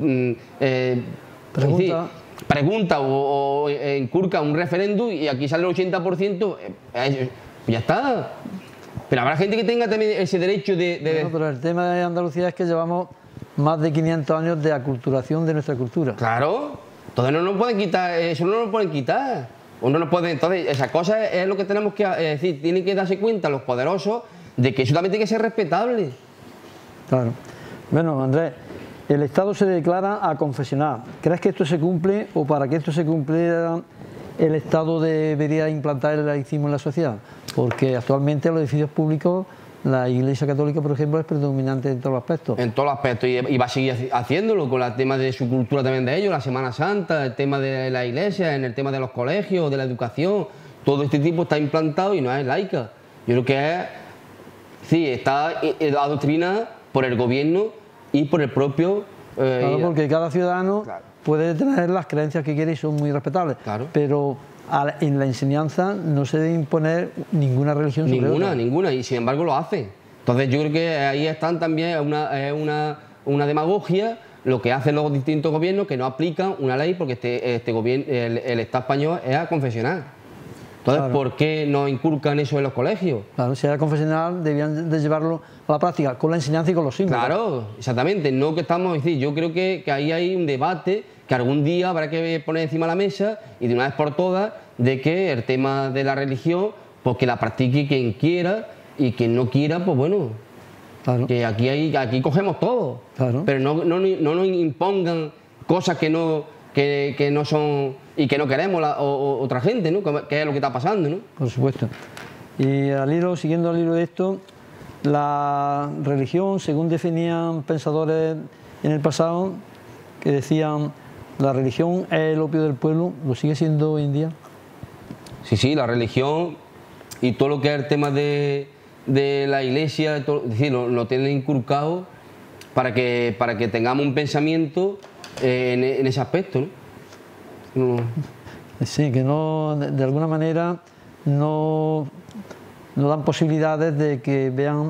pregunta o incurca un referéndum y aquí sale el 80%, ya está. Pero habrá gente que tenga también ese derecho de... No, pero el tema de Andalucía es que llevamos más de 500 años de aculturación de nuestra cultura. Claro, entonces no nos pueden quitar, eso no nos pueden quitar. Uno no puede, entonces, esa cosa es lo que tenemos que decir, tienen que darse cuenta los poderosos de que eso también tiene que ser respetable. Claro. Bueno, Andrés, el Estado se declara aconfesional. ¿Crees que esto se cumple o para que esto se cumpliera el Estado debería implantar el laicismo en la sociedad? Porque actualmente en los edificios públicos la Iglesia Católica, por ejemplo, es predominante en todos los aspectos. En todos los aspectos, y va a seguir haciéndolo con el tema de su cultura también de ellos, la Semana Santa, el tema de la Iglesia, en el tema de los colegios, de la educación, todo este tipo está implantado y no es laica. Yo creo que es, sí, está adoctrinada por el gobierno y por el propio... claro, porque cada ciudadano puede tener las creencias que quiere y son muy respetables, pero en la enseñanza no se debe imponer ninguna religión sobre otra. Ninguna, y sin embargo lo hace. Entonces yo creo que ahí están también una demagogia, lo que hacen los distintos gobiernos que no aplican una ley porque este gobierno, el Estado español es confesional. Entonces, ¿por qué no inculcan eso en los colegios? Claro, si era confesional debían de llevarlo a la práctica, con la enseñanza y con los símbolos. Claro, exactamente, no que estamos, es decir, yo creo que ahí hay un debate que algún día habrá que poner encima de la mesa y de una vez por todas de que el tema de la religión, pues que la practique quien quiera y quien no quiera, pues bueno, que aquí cogemos todo, pero no nos impongan cosas que no son y que no queremos otra gente, ¿no? Que es lo que está pasando, ¿no? Por supuesto. Y siguiendo al hilo de esto, la religión, según definían pensadores en el pasado, que decían la religión es el opio del pueblo, ¿lo sigue siendo hoy en día? Sí, la religión y todo lo que es el tema de la iglesia, todo, es decir, lo tienen inculcado para que tengamos un pensamiento en ese aspecto, ¿no? Sí, que no, de alguna manera no dan posibilidades de que vean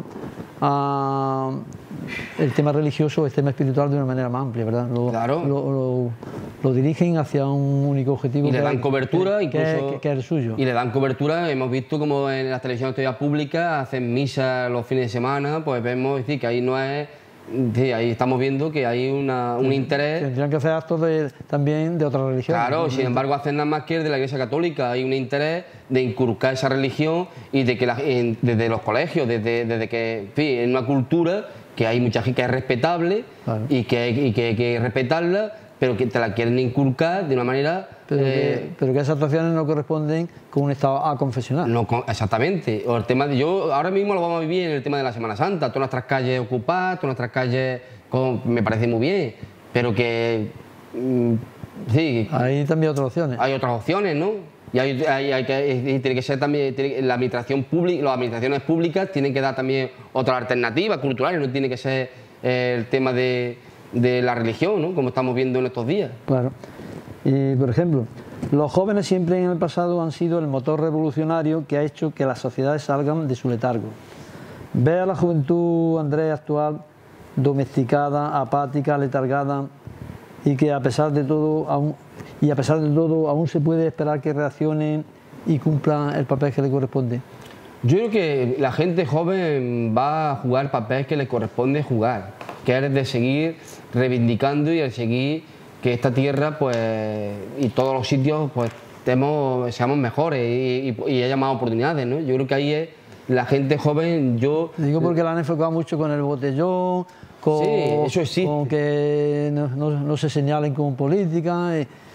el tema religioso, el tema espiritual de una manera más amplia, ¿verdad? Lo dirigen hacia un único objetivo. Y le dan cobertura, incluso. Que es el suyo. Y le dan cobertura, hemos visto como en las televisiones públicas hacen misas los fines de semana, pues vemos decir, que ahí no es. Sí, ahí estamos viendo que hay un interés. Tendrían que hacer actos también de otras religiones. Claro, sin embargo hacen nada más que el de la Iglesia Católica. Hay un interés de inculcar esa religión y de que desde los colegios, desde que, en fin, en una cultura que hay mucha gente que es respetable y que hay que respetarla, pero que te la quieren inculcar de una manera... Pero que esas actuaciones no corresponden con un estado aconfesional. No, exactamente. O el tema yo ahora mismo lo vamos a vivir en el tema de la Semana Santa, todas nuestras calles ocupadas, todas nuestras calles me parece muy bien, pero que sí. Hay también otras opciones. Hay otras opciones, ¿no? Y tiene que ser también la administración pública, las administraciones públicas tienen que dar también otras alternativas culturales, no tiene que ser el tema de la religión, ¿no? Como estamos viendo en estos días. Claro. Y, por ejemplo, los jóvenes siempre en el pasado han sido el motor revolucionario que ha hecho que las sociedades salgan de su letargo. Ve a la juventud, Andrés, actual, domesticada, apática, letargada, y que a pesar de todo aún se puede esperar que reaccione y cumpla el papel que le corresponde. Yo creo que la gente joven va a jugar el papel que le corresponde jugar, que es el de seguir reivindicando y el seguir que esta tierra, pues, y todos los sitios, pues, seamos mejores y haya más oportunidades, ¿no? Yo creo que ahí es la gente joven, Digo porque la han enfocado mucho con el botellón, con que no se señalen como política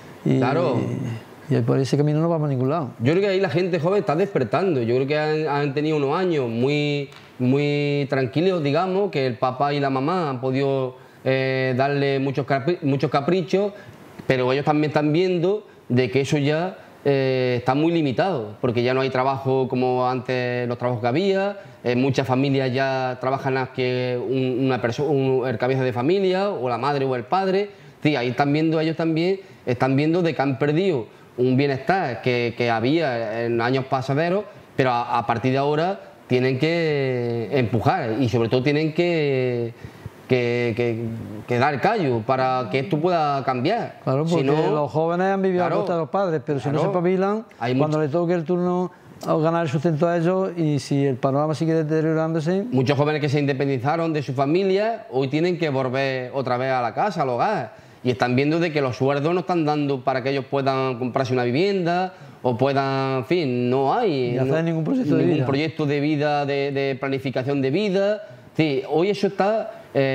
y por ese camino no vamos a ningún lado. Yo creo que ahí la gente joven está despertando, yo creo que han tenido unos años muy tranquilos, digamos, que el papá y la mamá han podido darle muchos caprichos, pero ellos también están viendo de que eso ya está muy limitado, porque ya no hay trabajo como antes los trabajos que había, muchas familias ya trabajan más que el cabeza de familia, o la madre o el padre. Sí, ahí están viendo, ellos también están viendo de que han perdido un bienestar que había en años pasaderos, pero a partir de ahora tienen que empujar y sobre todo tienen que dar callo para que esto pueda cambiar. Claro, porque los jóvenes han vivido a costa de los padres, pero si no se espabilan, cuando le toque el turno a ganar el sustento a ellos, y si el panorama sigue deteriorándose... Muchos jóvenes que se independizaron de su familia hoy tienen que volver otra vez a la casa, al hogar, y están viendo de que los sueldos no están dando para que ellos puedan comprarse una vivienda o puedan, en fin, no hay ningún proyecto de vida, de planificación de vida. Sí, hoy eso está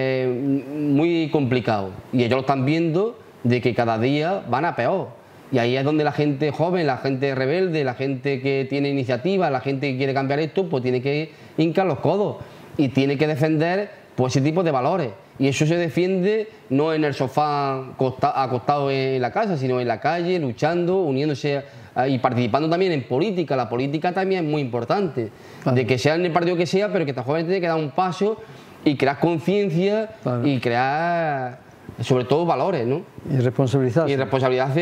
muy complicado y ellos lo están viendo de que cada día van a peor. Y ahí es donde la gente joven, la gente rebelde, la gente que tiene iniciativa, la gente que quiere cambiar esto, pues tiene que hincar los codos y tiene que defender pues ese tipo de valores. Y eso se defiende no en el sofá acostado en la casa, sino en la calle, luchando, uniéndose y participando también en política. La política también es muy importante, claro, de que sea en el partido que sea, pero que esta joven tiene que dar un paso y crear conciencia, claro, y crear sobre todo valores, ¿no? Y responsabilizarse. Y responsabilidad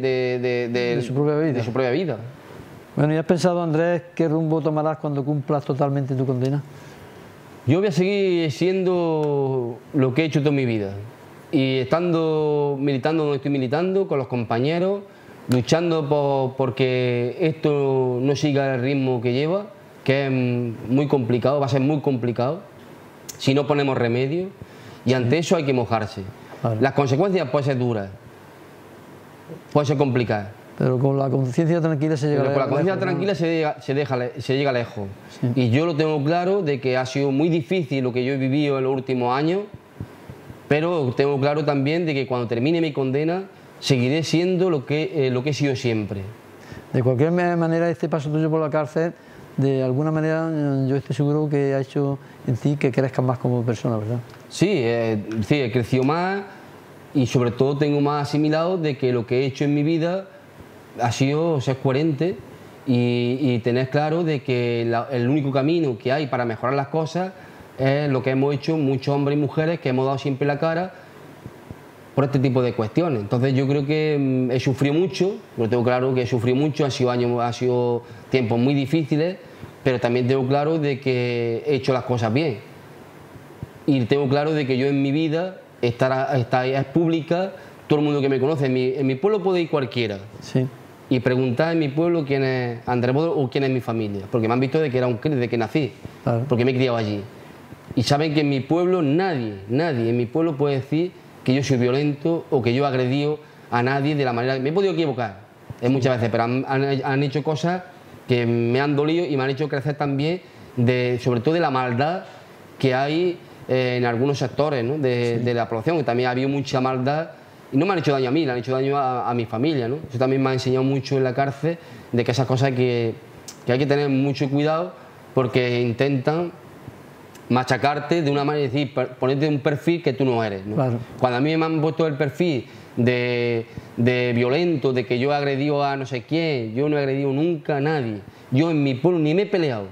de su propia vida. Bueno, ¿y has pensado, Andrés, qué rumbo tomarás cuando cumplas totalmente tu condena? Yo voy a seguir siendo lo que he hecho toda mi vida y estando militando donde estoy militando, con los compañeros, luchando porque esto no siga el ritmo que lleva, que es muy complicado, va a ser muy complicado si no ponemos remedio, y ante eso hay que mojarse. Vale. Las consecuencias pueden ser duras, pueden ser complicadas. Pero con la conciencia tranquila se llega lejos. Con la conciencia tranquila se llega lejos. Sí. Y yo lo tengo claro de que ha sido muy difícil lo que yo he vivido en los últimos años, pero tengo claro también de que cuando termine mi condena seguiré siendo lo que he sido siempre. De cualquier manera, este paso tuyo por la cárcel, de alguna manera yo estoy seguro que ha hecho en ti que crezcas más como persona, ¿verdad? Sí, sí, he crecido más y sobre todo tengo más asimilado de que lo que he hecho en mi vida ha sido ser coherente y tener claro de que el único camino que hay para mejorar las cosas es lo que hemos hecho muchos hombres y mujeres que hemos dado siempre la cara por este tipo de cuestiones. Entonces yo creo que he sufrido mucho, lo tengo claro que he sufrido mucho, ha sido tiempos muy difíciles, pero también tengo claro de que he hecho las cosas bien. Y tengo claro de que yo en mi vida, esta es pública, todo el mundo que me conoce, en mi pueblo puede ir cualquiera. Sí. Y preguntar en mi pueblo quién es Andrés Bodo o quién es mi familia, porque me han visto de que era de que nací, claro, porque me he criado allí. Y saben que en mi pueblo nadie en mi pueblo puede decir que yo soy violento o que yo he agredido a nadie de la manera... Me he podido equivocar muchas veces, pero han hecho cosas que me han dolido y me han hecho crecer también, sobre todo de la maldad que hay en algunos sectores, ¿no? de la población, que también ha habido mucha maldad. Y no me han hecho daño a mí, le han hecho daño a mi familia, ¿no? Eso también me ha enseñado mucho en la cárcel, de que esas cosas que hay que tener mucho cuidado, porque intentan machacarte de una manera, es decir, ponerte un perfil que tú no eres, ¿no? Claro. Cuando a mí me han puesto el perfil de violento, de que yo he agredido a no sé quién, yo no he agredido nunca a nadie. Yo en mi pueblo ni me he peleado.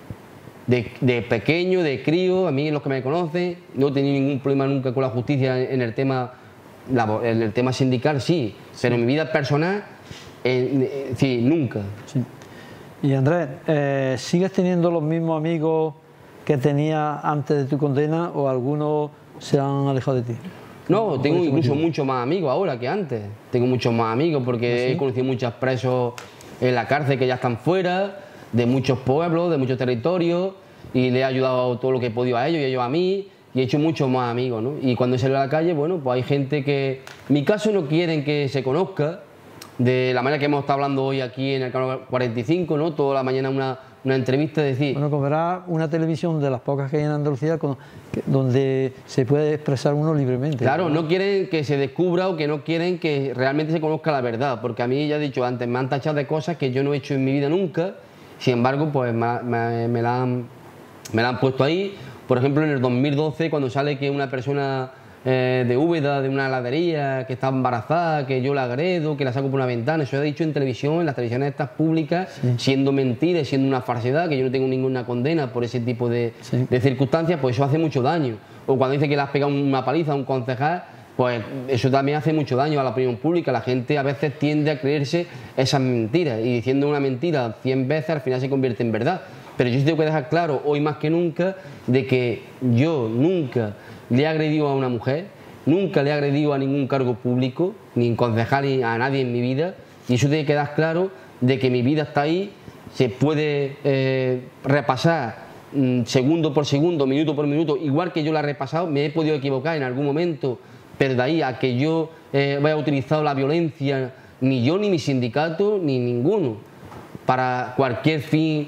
De pequeño, de crío, a mí los que me conocen, no he tenido ningún problema nunca con la justicia en el tema sindical, sí, pero en mi vida personal, sí, nunca. Sí. Y Andrés, ¿sigues teniendo los mismos amigos que tenías antes de tu condena o algunos se han alejado de ti? No, tengo incluso muchos más amigos ahora que antes. Tengo muchos más amigos porque he conocido muchos presos en la cárcel que ya están fuera, de muchos pueblos, de muchos territorios, y le he ayudado todo lo que he podido a ellos y ellos a mí. Y he hecho muchos más amigos, ¿no? Y cuando he salido a la calle, bueno, pues hay gente que, en mi caso, no quieren que se conozca, de la manera que hemos estado hablando hoy aquí en el canal 45, ¿no? Toda la mañana una entrevista, decir... Bueno, como verás, una televisión de las pocas que hay en Andalucía donde se puede expresar uno libremente. Claro, no quieren que se descubra o que no quieren que realmente se conozca la verdad, porque a mí, ya he dicho antes, me han tachado de cosas que yo no he hecho en mi vida nunca, sin embargo, pues me la han puesto ahí. Por ejemplo, en el 2012, cuando sale que una persona de Úbeda, de una heladería, que está embarazada, que yo la agredo, que la saco por una ventana, eso he dicho en televisión, en las televisiones estas públicas, siendo mentira y siendo una falsedad, que yo no tengo ninguna condena por ese tipo de circunstancias, pues eso hace mucho daño. O cuando dice que le has pegado una paliza a un concejal, pues eso también hace mucho daño a la opinión pública. La gente a veces tiende a creerse esas mentiras y diciendo una mentira 100 veces al final se convierte en verdad. Pero yo sí tengo que dejar claro, hoy más que nunca, de que yo nunca le he agredido a una mujer, nunca le he agredido a ningún cargo público, ni en concejal ni a nadie en mi vida, y eso tiene que quedar claro de que mi vida está ahí, se puede repasar segundo por segundo, minuto por minuto, igual que yo la he repasado, me he podido equivocar en algún momento pero de ahí a que yo vaya utilizado la violencia, ni yo, ni mi sindicato, ni ninguno, para cualquier fin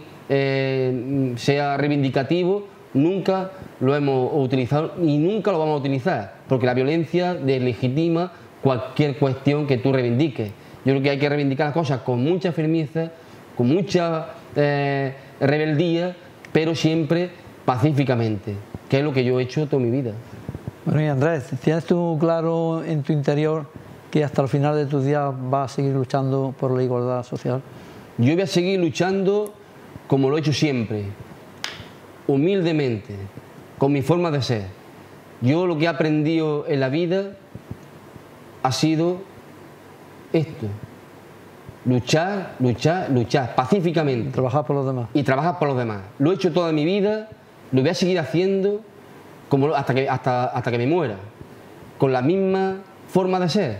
sea reivindicativo, nunca lo hemos utilizado y nunca lo vamos a utilizar, porque la violencia deslegitima cualquier cuestión que tú reivindiques. Yo creo que hay que reivindicar las cosas con mucha firmeza, con mucha rebeldía, pero siempre pacíficamente, que es lo que yo he hecho toda mi vida. Bueno, y Andrés, ¿tienes tú claro en tu interior que hasta el final de tus días vas a seguir luchando por la igualdad social? Yo voy a seguir luchando como lo he hecho siempre, humildemente, con mi forma de ser. Yo lo que he aprendido en la vida ha sido esto: luchar, luchar, luchar, pacíficamente. Trabajar por los demás. Y trabajar por los demás. Lo he hecho toda mi vida, lo voy a seguir haciendo como hasta que me muera, con la misma forma de ser,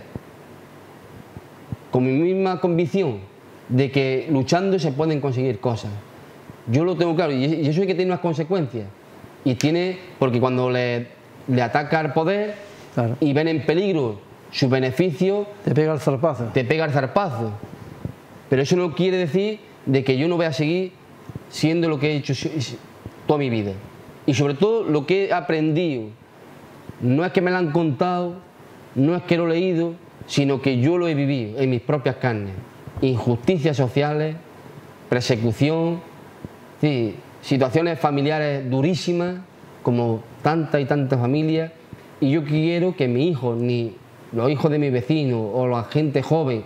con mi misma convicción de que luchando se pueden conseguir cosas. Yo lo tengo claro, y eso hay que tener unas consecuencias. Y tiene, porque cuando le ataca al poder, claro, y ven en peligro sus beneficios, te pega el zarpazo. Te pega el zarpazo. Pero eso no quiere decir de que yo no voy a seguir siendo lo que he hecho toda mi vida. Y sobre todo lo que he aprendido, no es que me lo han contado, no es que lo he leído, sino que yo lo he vivido en mis propias carnes. Injusticias sociales, persecución, sí, situaciones familiares durísimas, como tantas y tantas familias, y yo quiero que mi hijo, ni los hijos de mis vecinos o la gente joven,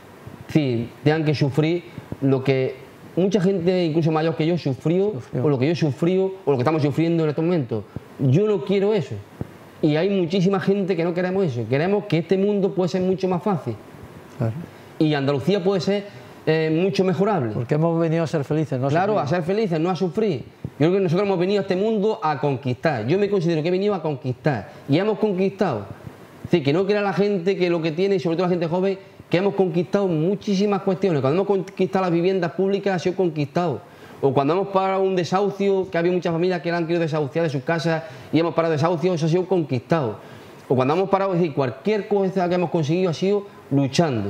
sí, tengan que sufrir lo que mucha gente, incluso mayor que yo, sufrió, o lo que yo he sufrido, o lo que estamos sufriendo en estos momentos. Yo no quiero eso. Y hay muchísima gente que no queremos eso. Queremos que este mundo puede ser mucho más fácil. Claro. Y Andalucía puede ser mucho mejorable. Porque hemos venido a ser felices, ¿no? Claro, a ser felices, no a sufrir. Yo creo que nosotros hemos venido a este mundo a conquistar. Yo me considero que he venido a conquistar. Y hemos conquistado. Es decir, que no crea la gente que lo que tiene, y sobre todo la gente joven, que hemos conquistado muchísimas cuestiones. Cuando hemos conquistado las viviendas públicas ha sido conquistado. O cuando hemos parado un desahucio, que había muchas familias que han querido desahuciar de sus casas y hemos parado desahucio, eso ha sido conquistado. O cuando hemos parado, es decir, cualquier cosa que hemos conseguido ha sido luchando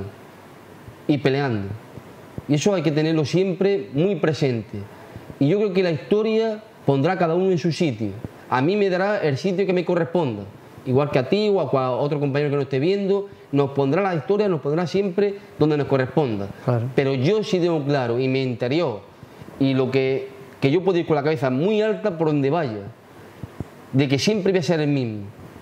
y peleando. Y eso hay que tenerlo siempre muy presente. Y yo creo que la historia pondrá a cada uno en su sitio. A mí me dará el sitio que me corresponda. Igual que a ti o a otro compañero que nos esté viendo, nos pondrá la historia, nos pondrá siempre donde nos corresponda. Claro. Pero yo sí tengo claro, y mi interior, y lo que yo puedo ir con la cabeza muy alta por donde vaya, de que siempre voy a ser el mismo.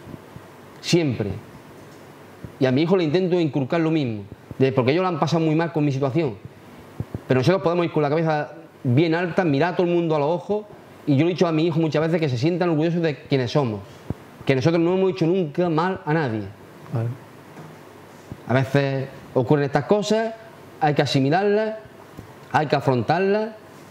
Siempre. Y a mi hijo le intento inculcar lo mismo, porque ellos lo han pasado muy mal con mi situación. Pero nosotros podemos ir con la cabeza bien alta, mirar a todo el mundo a los ojos, y yo le he dicho a mi hijo muchas veces que se sientan orgullosos de quienes somos. Que nosotros no hemos hecho nunca mal a nadie. Vale. A veces ocurren estas cosas, hay que asimilarlas, hay que afrontarlas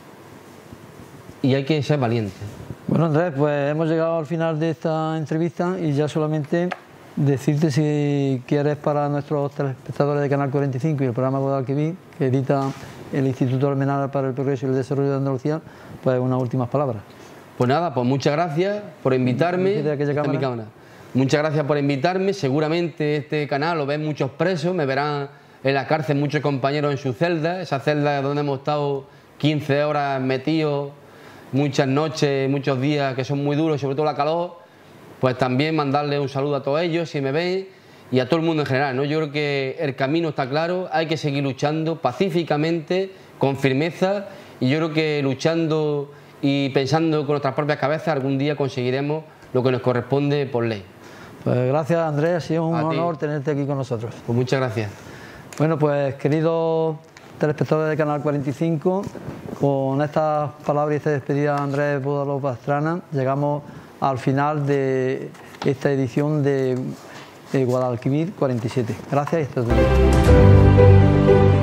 y hay que ser valientes. Bueno, Andrés, pues hemos llegado al final de esta entrevista y ya solamente decirte, si quieres, para nuestros telespectadores de Canal 45 y el programa Guadalquivir, que edita el Instituto Almenara para el Progreso y el Desarrollo de Andalucía, pues unas últimas palabras. Pues nada, pues muchas gracias por invitarme. Muchas gracias por invitarme. Seguramente este canal lo ven muchos presos, me verán en la cárcel muchos compañeros en su celda, esa celda donde hemos estado 15 horas metidos, muchas noches, muchos días que son muy duros, sobre todo la calor. Pues también mandarle un saludo a todos ellos, si me ven, y a todo el mundo en general, ¿no? Yo creo que el camino está claro, hay que seguir luchando pacíficamente, con firmeza, y yo creo que luchando y pensando con nuestras propias cabezas algún día conseguiremos lo que nos corresponde por ley. Pues gracias, Andrés, ha sido un honor tenerte aquí con nosotros. Pues muchas gracias. Bueno, pues queridos telespectadores de Canal 45, con estas palabras y esta despedida de Andrés Bódalo Pastrana, llegamos al final de esta edición de Guadalquivir 47. Gracias y hasta luego.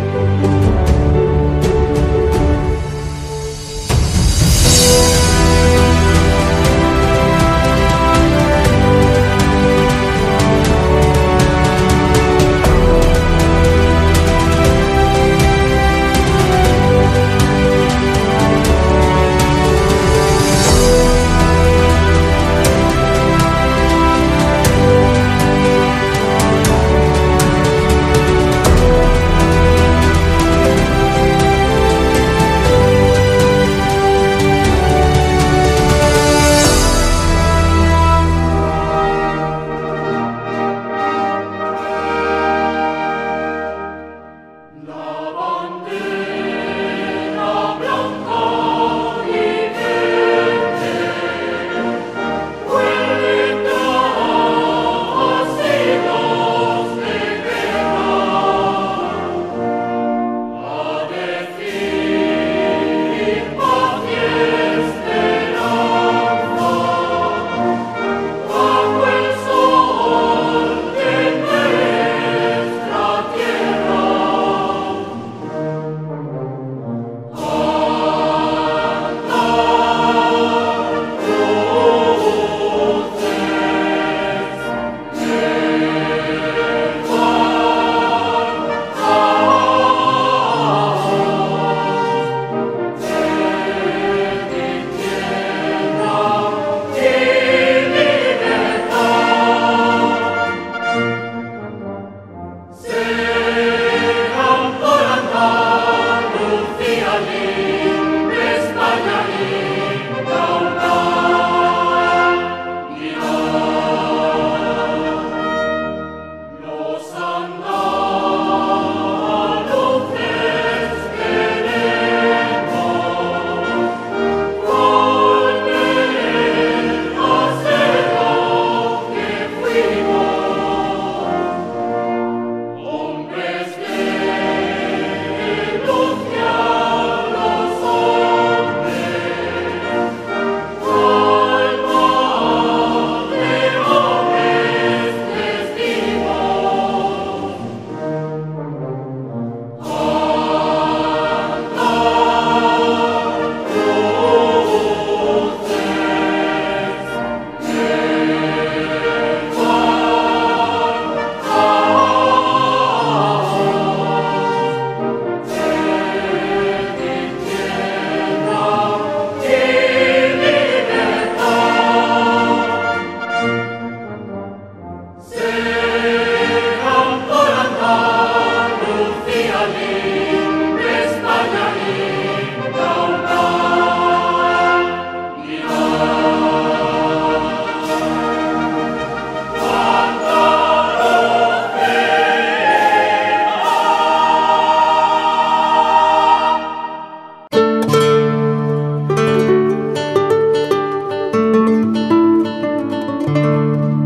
Música